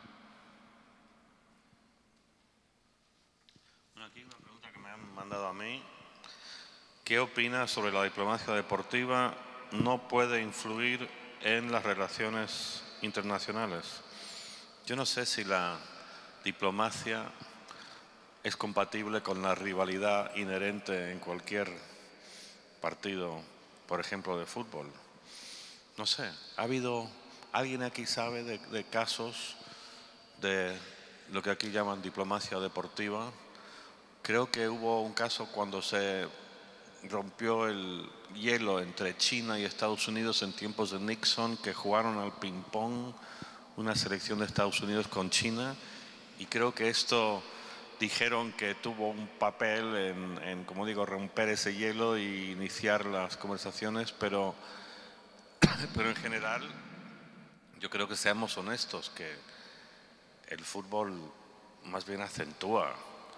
Aquí una pregunta que me han mandado a mí. ¿Qué opinas sobre la diplomacia deportiva no puede influir en las relaciones internacionales? Yo no sé si la diplomacia es compatible con la rivalidad inherente en cualquier partido, por ejemplo, de fútbol. No sé, ¿ha habido alguien aquí sabe de, de casos de lo que aquí llaman diplomacia deportiva? Creo que hubo un caso cuando se rompió el hielo entre China y Estados Unidos en tiempos de Nixon, que jugaron al ping-pong una selección de Estados Unidos con China, y creo que esto dijeron que tuvo un papel en, en como digo, romper ese hielo y iniciar las conversaciones, pero, pero en general yo creo que seamos honestos, que el fútbol más bien acentúa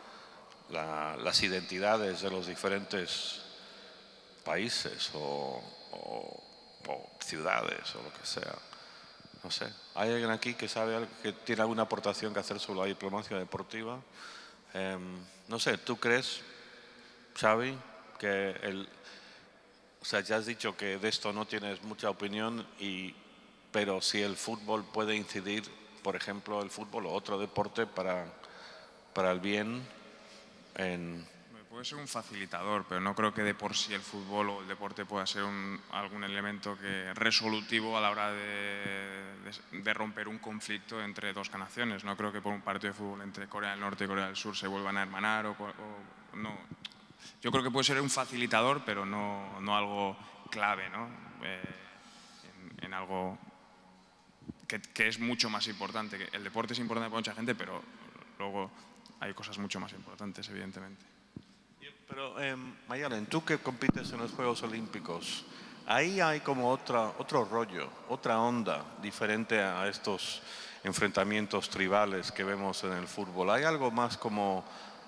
La, las identidades de los diferentes países o, o, o ciudades o lo que sea. No sé, ¿hay alguien aquí que sabe que tiene alguna aportación que hacer sobre la diplomacia deportiva? Eh, no sé, ¿tú crees, Xavi, que el, o sea, ya has dicho que de esto no tienes mucha opinión, y, pero si el fútbol puede incidir, por ejemplo, el fútbol o otro deporte para, para el bien? En... Puede ser un facilitador, pero no creo que de por sí el fútbol o el deporte pueda ser un, algún elemento que resolutivo a la hora de, de, de romper un conflicto entre dos naciones. No creo que por un partido de fútbol entre Corea del Norte y Corea del Sur se vuelvan a hermanar o, o no. Yo creo que puede ser un facilitador, pero no, no algo clave, ¿no? Eh, en, en algo que, que es mucho más importante. Que el deporte es importante para mucha gente, pero luego hay cosas mucho más importantes, evidentemente. Pero, eh, Mayalen, tú que compites en los Juegos Olímpicos, ahí hay como otra, otro rollo, otra onda diferente a estos enfrentamientos tribales que vemos en el fútbol. ¿Hay algo más como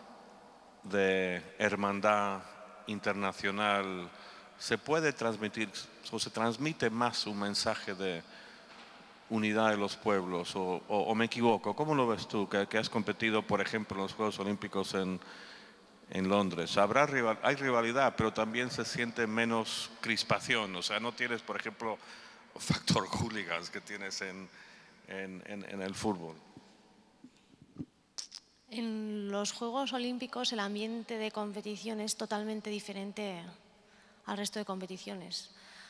de hermandad internacional? ¿Se puede transmitir o se transmite más un mensaje de unidad de los pueblos, o, o, o me equivoco? ¿Cómo lo ves tú, que, que has competido, por ejemplo, en los Juegos Olímpicos en, en Londres? Habrá rival, hay rivalidad, pero también se siente menos crispación, o sea, no tienes, por ejemplo, factor hooligans que tienes en, en, en, en el fútbol. En los Juegos Olímpicos el ambiente de competición es totalmente diferente al resto de competiciones.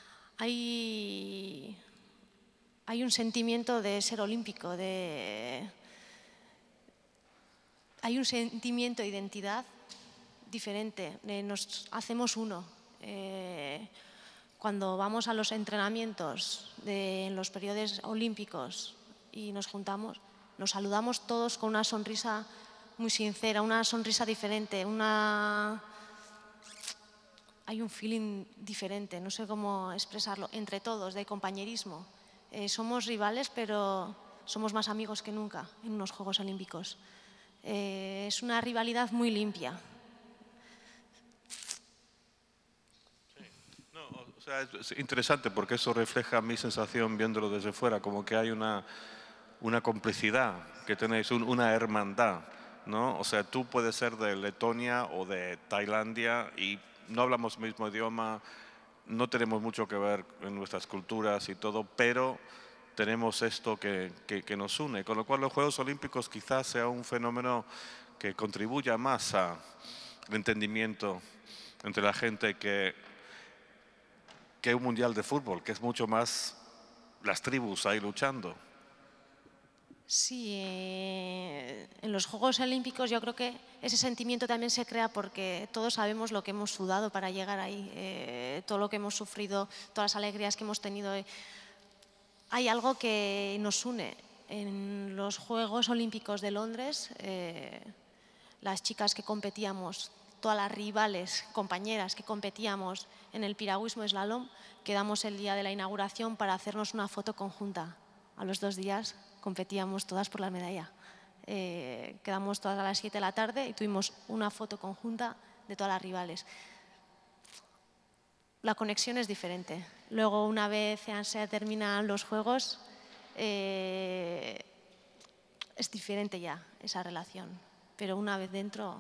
Hay, hay un sentimiento de ser olímpico, de, hay un sentimiento de identidad diferente, de nos hacemos uno. Eh, cuando vamos a los entrenamientos de, en los periodos olímpicos y nos juntamos, nos saludamos todos con una sonrisa muy sincera, una sonrisa diferente, una... hay un feeling diferente, no sé cómo expresarlo, entre todos, de compañerismo. Eh, somos rivales, pero somos más amigos que nunca en unos Juegos Olímpicos. Eh, es una rivalidad muy limpia. O sea, es interesante porque eso refleja mi sensación viéndolo desde fuera, como que hay una, una complicidad, que tenéis un, una hermandad, ¿no? O sea, tú puedes ser de Letonia o de Tailandia y no hablamos el mismo idioma, no tenemos mucho que ver en nuestras culturas y todo, pero tenemos esto que, que, que nos une, con lo cual los Juegos Olímpicos quizás sea un fenómeno que contribuya más al entendimiento entre la gente que que un mundial de fútbol, que es mucho más las tribus ahí luchando. Sí, eh, en los Juegos Olímpicos yo creo que ese sentimiento también se crea porque todos sabemos lo que hemos sudado para llegar ahí, eh, todo lo que hemos sufrido, todas las alegrías que hemos tenido. Eh. Hay algo que nos une. En los Juegos Olímpicos de Londres, eh, las chicas que competíamos, todas las rivales, compañeras que competíamos en el piragüismo slalom, quedamos el día de la inauguración para hacernos una foto conjunta. A los dos días competíamos todas por la medalla. Eh, quedamos todas a las siete de la tarde y tuvimos una foto conjunta de todas las rivales. La conexión es diferente. Luego, una vez se terminan los Juegos, eh, es diferente ya esa relación. Pero una vez dentro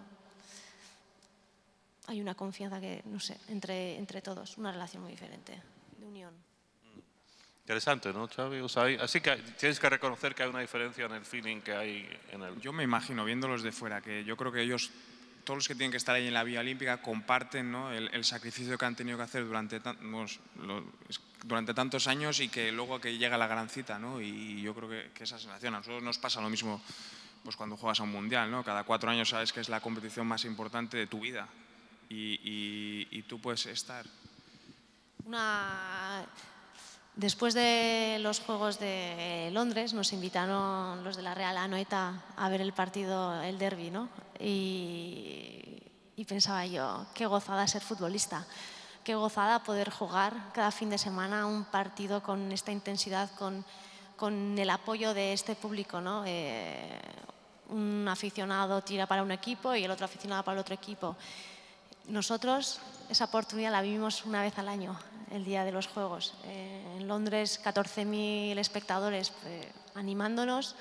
hay una confianza que, no sé, entre, entre todos, una relación muy diferente, de unión. Interesante, ¿no, Xavi? O sea, hay, así que tienes que reconocer que hay una diferencia en el feeling que hay en el... Yo me imagino, viéndolos de fuera, que yo creo que ellos, todos los que tienen que estar ahí en la Vía Olímpica, comparten, ¿no?, el, el sacrificio que han tenido que hacer durante, pues, lo, durante tantos años y que luego que llega la gran cita, ¿no? Y yo creo que, que esa sensación, a nosotros nos pasa lo mismo pues, cuando juegas a un mundial, ¿no? Cada cuatro años sabes que es la competición más importante de tu vida. Y, y, y tú puedes estar. Una... Después de los Juegos de Londres nos invitaron los de la Real Anoeta a ver el partido, el derbi, ¿no? Y, y pensaba yo, qué gozada ser futbolista, qué gozada poder jugar cada fin de semana un partido con esta intensidad, con, con el apoyo de este público, ¿no? Eh, un aficionado tira para un equipo y el otro aficionado para el otro equipo. Nosotros esa oportunidad la vivimos una vez al año, el día de los Juegos. Eh, en Londres, catorce mil espectadores eh, animándonos.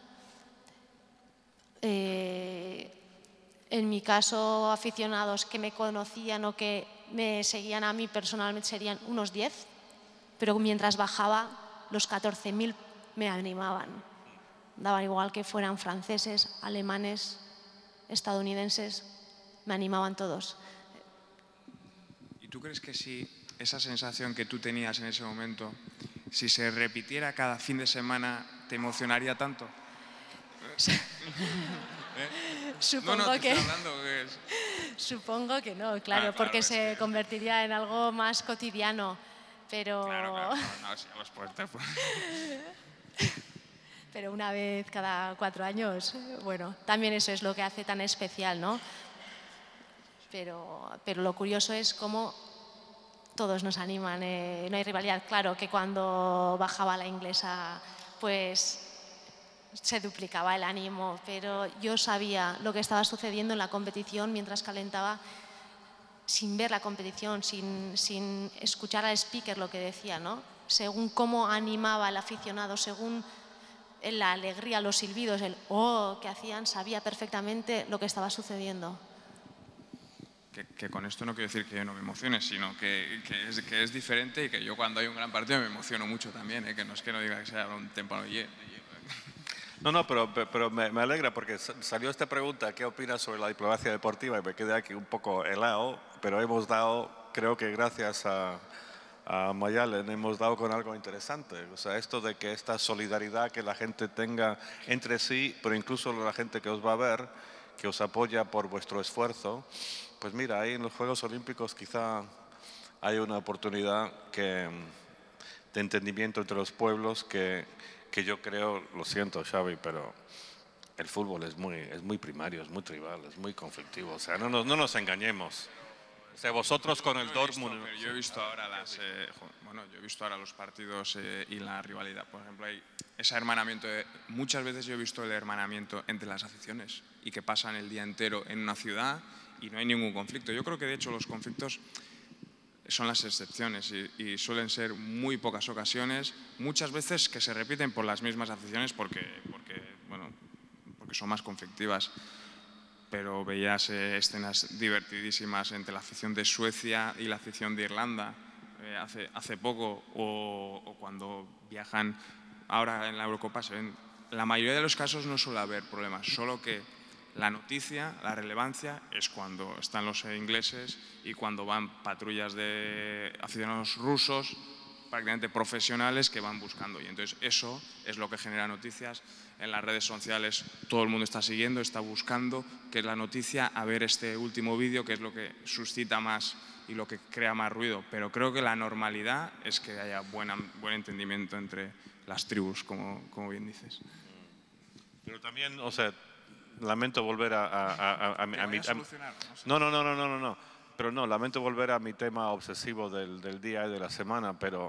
Eh, en mi caso, aficionados que me conocían o que me seguían a mí personalmente serían unos diez, pero mientras bajaba, los catorce mil me animaban. Daban igual que fueran franceses, alemanes, estadounidenses, me animaban todos. ¿Y tú crees que si esa sensación que tú tenías en ese momento, si se repitiera cada fin de semana, te emocionaría tanto? ¿Eh? Supongo no, no, te que... estoy hablando que es... Supongo que no, claro, Ah, claro, porque es se que... convertiría en algo más cotidiano, pero... Claro, claro, no, no, si hablas por teléfono. Pero una vez cada cuatro años, bueno, también eso es lo que hace tan especial, ¿no? Pero, pero lo curioso es cómo todos nos animan, eh, no hay rivalidad. Claro que cuando bajaba la inglesa, pues se duplicaba el ánimo, pero yo sabía lo que estaba sucediendo en la competición mientras calentaba, sin ver la competición, sin, sin escuchar al speaker lo que decía, ¿no? Según cómo animaba al aficionado, según la alegría, los silbidos, el oh que hacían, sabía perfectamente lo que estaba sucediendo. Que, que con esto no quiero decir que yo no me emocione, sino que, que, es, que es diferente y que yo cuando hay un gran partido me emociono mucho también, ¿eh? Que no es que no diga que sea un témpano de hielo. No, no, pero, pero me, me alegra porque salió esta pregunta, ¿qué opinas sobre la diplomacia deportiva? Y me quedé aquí un poco helado, pero hemos dado, creo que gracias a, a Mayalen, hemos dado con algo interesante. O sea, esto de que esta solidaridad que la gente tenga entre sí, pero incluso la gente que os va a ver, que os apoya por vuestro esfuerzo, pues mira, ahí en los Juegos Olímpicos quizá hay una oportunidad que, de entendimiento entre los pueblos que... que yo creo, lo siento Xavi, pero el fútbol es muy, es muy primario, es muy tribal, es muy conflictivo. O sea, no nos, no nos engañemos. O sea, vosotros con el Dortmund... Visto, pero yo he visto ahora las, eh, bueno, yo he visto ahora los partidos eh, y la rivalidad. Por ejemplo, hay ese hermanamiento. De, muchas veces yo he visto el hermanamiento entre las aficiones y que pasan el día entero en una ciudad y no hay ningún conflicto. Yo creo que de hecho los conflictos son las excepciones y, y suelen ser muy pocas ocasiones, muchas veces que se repiten por las mismas aficiones porque, porque, bueno, porque son más conflictivas. Pero veías eh, escenas divertidísimas entre la afición de Suecia y la afición de Irlanda eh, hace, hace poco, o, o cuando viajan ahora en la Eurocopa. Se ven, la mayoría de los casos no suele haber problemas, solo que la noticia, la relevancia, es cuando están los ingleses y cuando van patrullas de aficionados rusos, prácticamente profesionales, que van buscando. Y entonces eso es lo que genera noticias. En las redes sociales todo el mundo está siguiendo, está buscando qué es la noticia, a ver este último vídeo, que es lo que suscita más y lo que crea más ruido. Pero creo que la normalidad es que haya buena, buen entendimiento entre las tribus, como, como bien dices. Pero también, o sea, lamento volver a, a, a, a, a, a mi... A, no, no, no, no, no, no. Pero no, lamento volver a mi tema obsesivo del, del día y de la semana, pero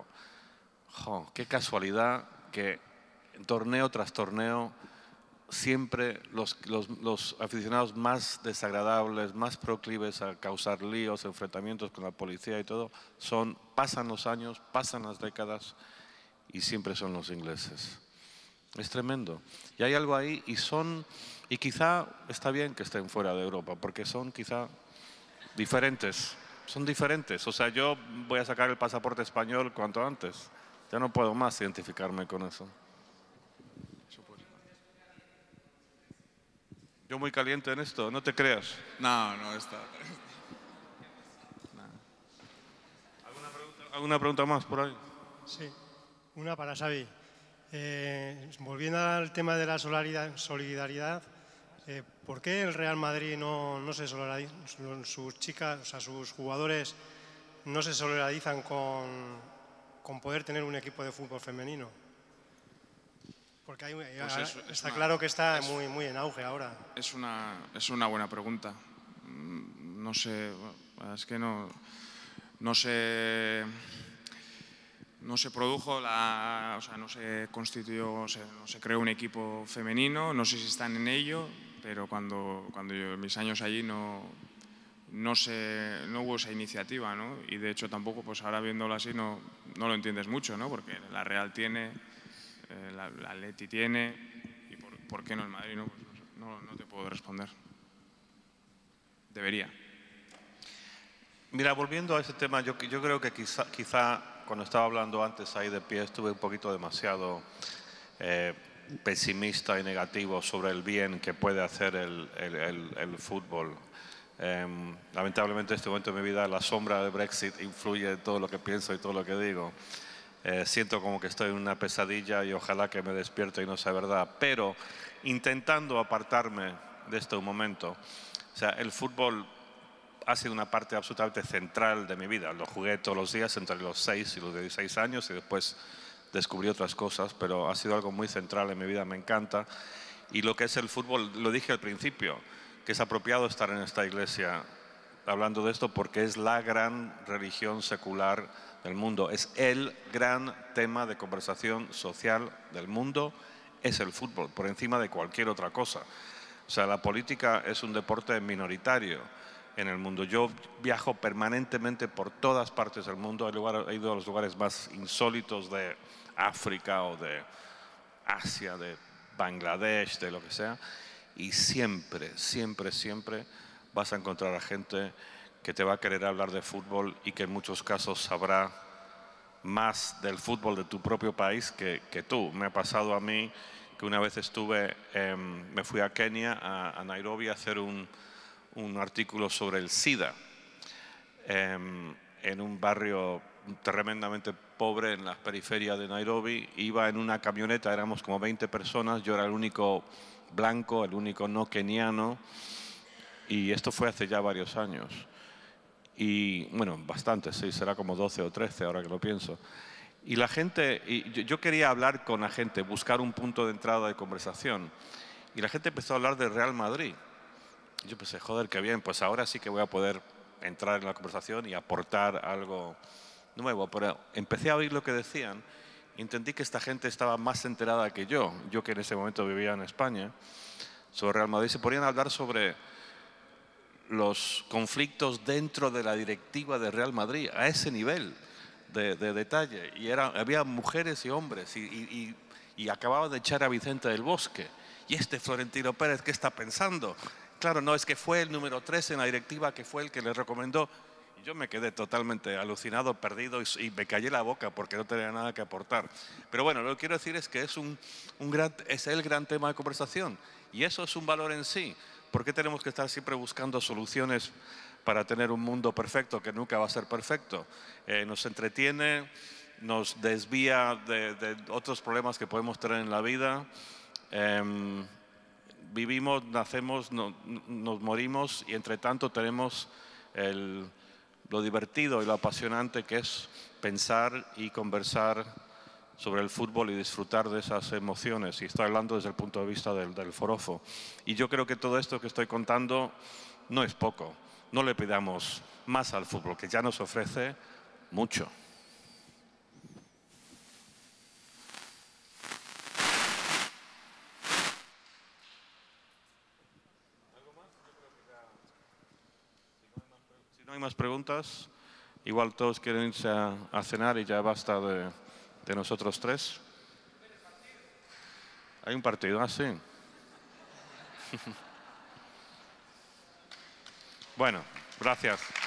jo, qué casualidad que torneo tras torneo siempre los, los, los aficionados más desagradables, más proclives a causar líos, enfrentamientos con la policía y todo, son, pasan los años, pasan las décadas y siempre son los ingleses. Es tremendo. Y hay algo ahí y son, y quizá está bien que estén fuera de Europa, porque son quizá diferentes, son diferentes. O sea, yo voy a sacar el pasaporte español cuanto antes. Ya no puedo más identificarme con eso. Yo muy caliente en esto, no te creas. No, no está. ¿Alguna pregunta, ¿Alguna pregunta más por ahí? Sí, una para Xavi. Eh, volviendo al tema de la solidaridad, eh, ¿por qué el Real Madrid no, no se solidariza, sus chicas, o sea, sus jugadores no se solidarizan con, con poder tener un equipo de fútbol femenino? Porque hay, pues es, está es una, claro que está es, muy, muy en auge ahora. Es una, es una buena pregunta. No sé, es que no, no se, no se produjo, la, o sea, no se constituyó, o sea, no se creó un equipo femenino, no sé si están en ello, pero cuando, cuando yo, en mis años allí no, no, se, no hubo esa iniciativa, ¿no? Y de hecho tampoco, pues ahora viéndolo así, no, no lo entiendes mucho, ¿no? Porque la Real tiene... Eh, la, la Atleti tiene, y por, por qué no el Madrid, no, pues no, no te puedo responder. Debería. Mira, volviendo a ese tema, yo, yo creo que quizá, quizá cuando estaba hablando antes ahí de pie estuve un poquito demasiado eh, pesimista y negativo sobre el bien que puede hacer el, el, el, el fútbol. Eh, lamentablemente en este momento de mi vida la sombra de Brexit influye en todo lo que pienso y todo lo que digo. Eh, siento como que estoy en una pesadilla y ojalá que me despierte y no sea verdad, pero intentando apartarme de esto un momento. O sea, el fútbol ha sido una parte absolutamente central de mi vida. Lo jugué todos los días entre los seis y los dieciséis años y después descubrí otras cosas, pero ha sido algo muy central en mi vida, me encanta. Y lo que es el fútbol, lo dije al principio, que es apropiado estar en esta iglesia hablando de esto porque es la gran religión secular del mundo, es el gran tema de conversación social del mundo, es el fútbol, por encima de cualquier otra cosa. O sea, la política es un deporte minoritario en el mundo. Yo viajo permanentemente por todas partes del mundo, he ido a los lugares más insólitos de África o de Asia, de Bangladesh, de lo que sea, y siempre, siempre, siempre vas a encontrar a gente que te va a querer hablar de fútbol y que en muchos casos sabrá más del fútbol de tu propio país que, que tú. Me ha pasado a mí que una vez estuve, eh, me fui a Kenia, a, a Nairobi, a hacer un, un artículo sobre el SIDA, eh, en un barrio tremendamente pobre en las periferias de Nairobi. Iba en una camioneta, éramos como veinte personas, yo era el único blanco, el único no keniano, y esto fue hace ya varios años. Y bueno, bastante, sí, será como doce o trece ahora que lo pienso. Y la gente, y yo, yo quería hablar con la gente, buscar un punto de entrada de conversación, y la gente empezó a hablar del Real Madrid. Y yo pensé, joder, qué bien, pues ahora sí que voy a poder entrar en la conversación y aportar algo nuevo. Pero empecé a oír lo que decían y entendí que esta gente estaba más enterada que yo, yo que en ese momento vivía en España, sobre Real Madrid. Se ponían a hablar sobre los conflictos dentro de la directiva de Real Madrid, a ese nivel de, de detalle. Y era, había mujeres y hombres, y, y, y, y acababa de echar a Vicente del Bosque. ¿Y este Florentino Pérez qué está pensando? Claro, no, es que fue el número tres en la directiva, que fue el que le recomendó. Y yo me quedé totalmente alucinado, perdido, y, y me callé la boca porque no tenía nada que aportar. Pero bueno, lo que quiero decir es que es, un, un gran, es el gran tema de conversación. Y eso es un valor en sí. ¿Por qué tenemos que estar siempre buscando soluciones para tener un mundo perfecto que nunca va a ser perfecto? Eh, nos entretiene, nos desvía de, de otros problemas que podemos tener en la vida. Eh, vivimos, nacemos, no, nos morimos, y entre tanto tenemos el, lo divertido y lo apasionante que es pensar y conversar sobre el fútbol y disfrutar de esas emociones. Y estoy hablando desde el punto de vista del, del forofo. Y yo creo que todo esto que estoy contando no es poco. No le pidamos más al fútbol, que ya nos ofrece mucho. Si no hay más preguntas, igual todos quieren irse a, a cenar y ya basta de, de nosotros tres. Hay un partido, ah, sí. Bueno, gracias.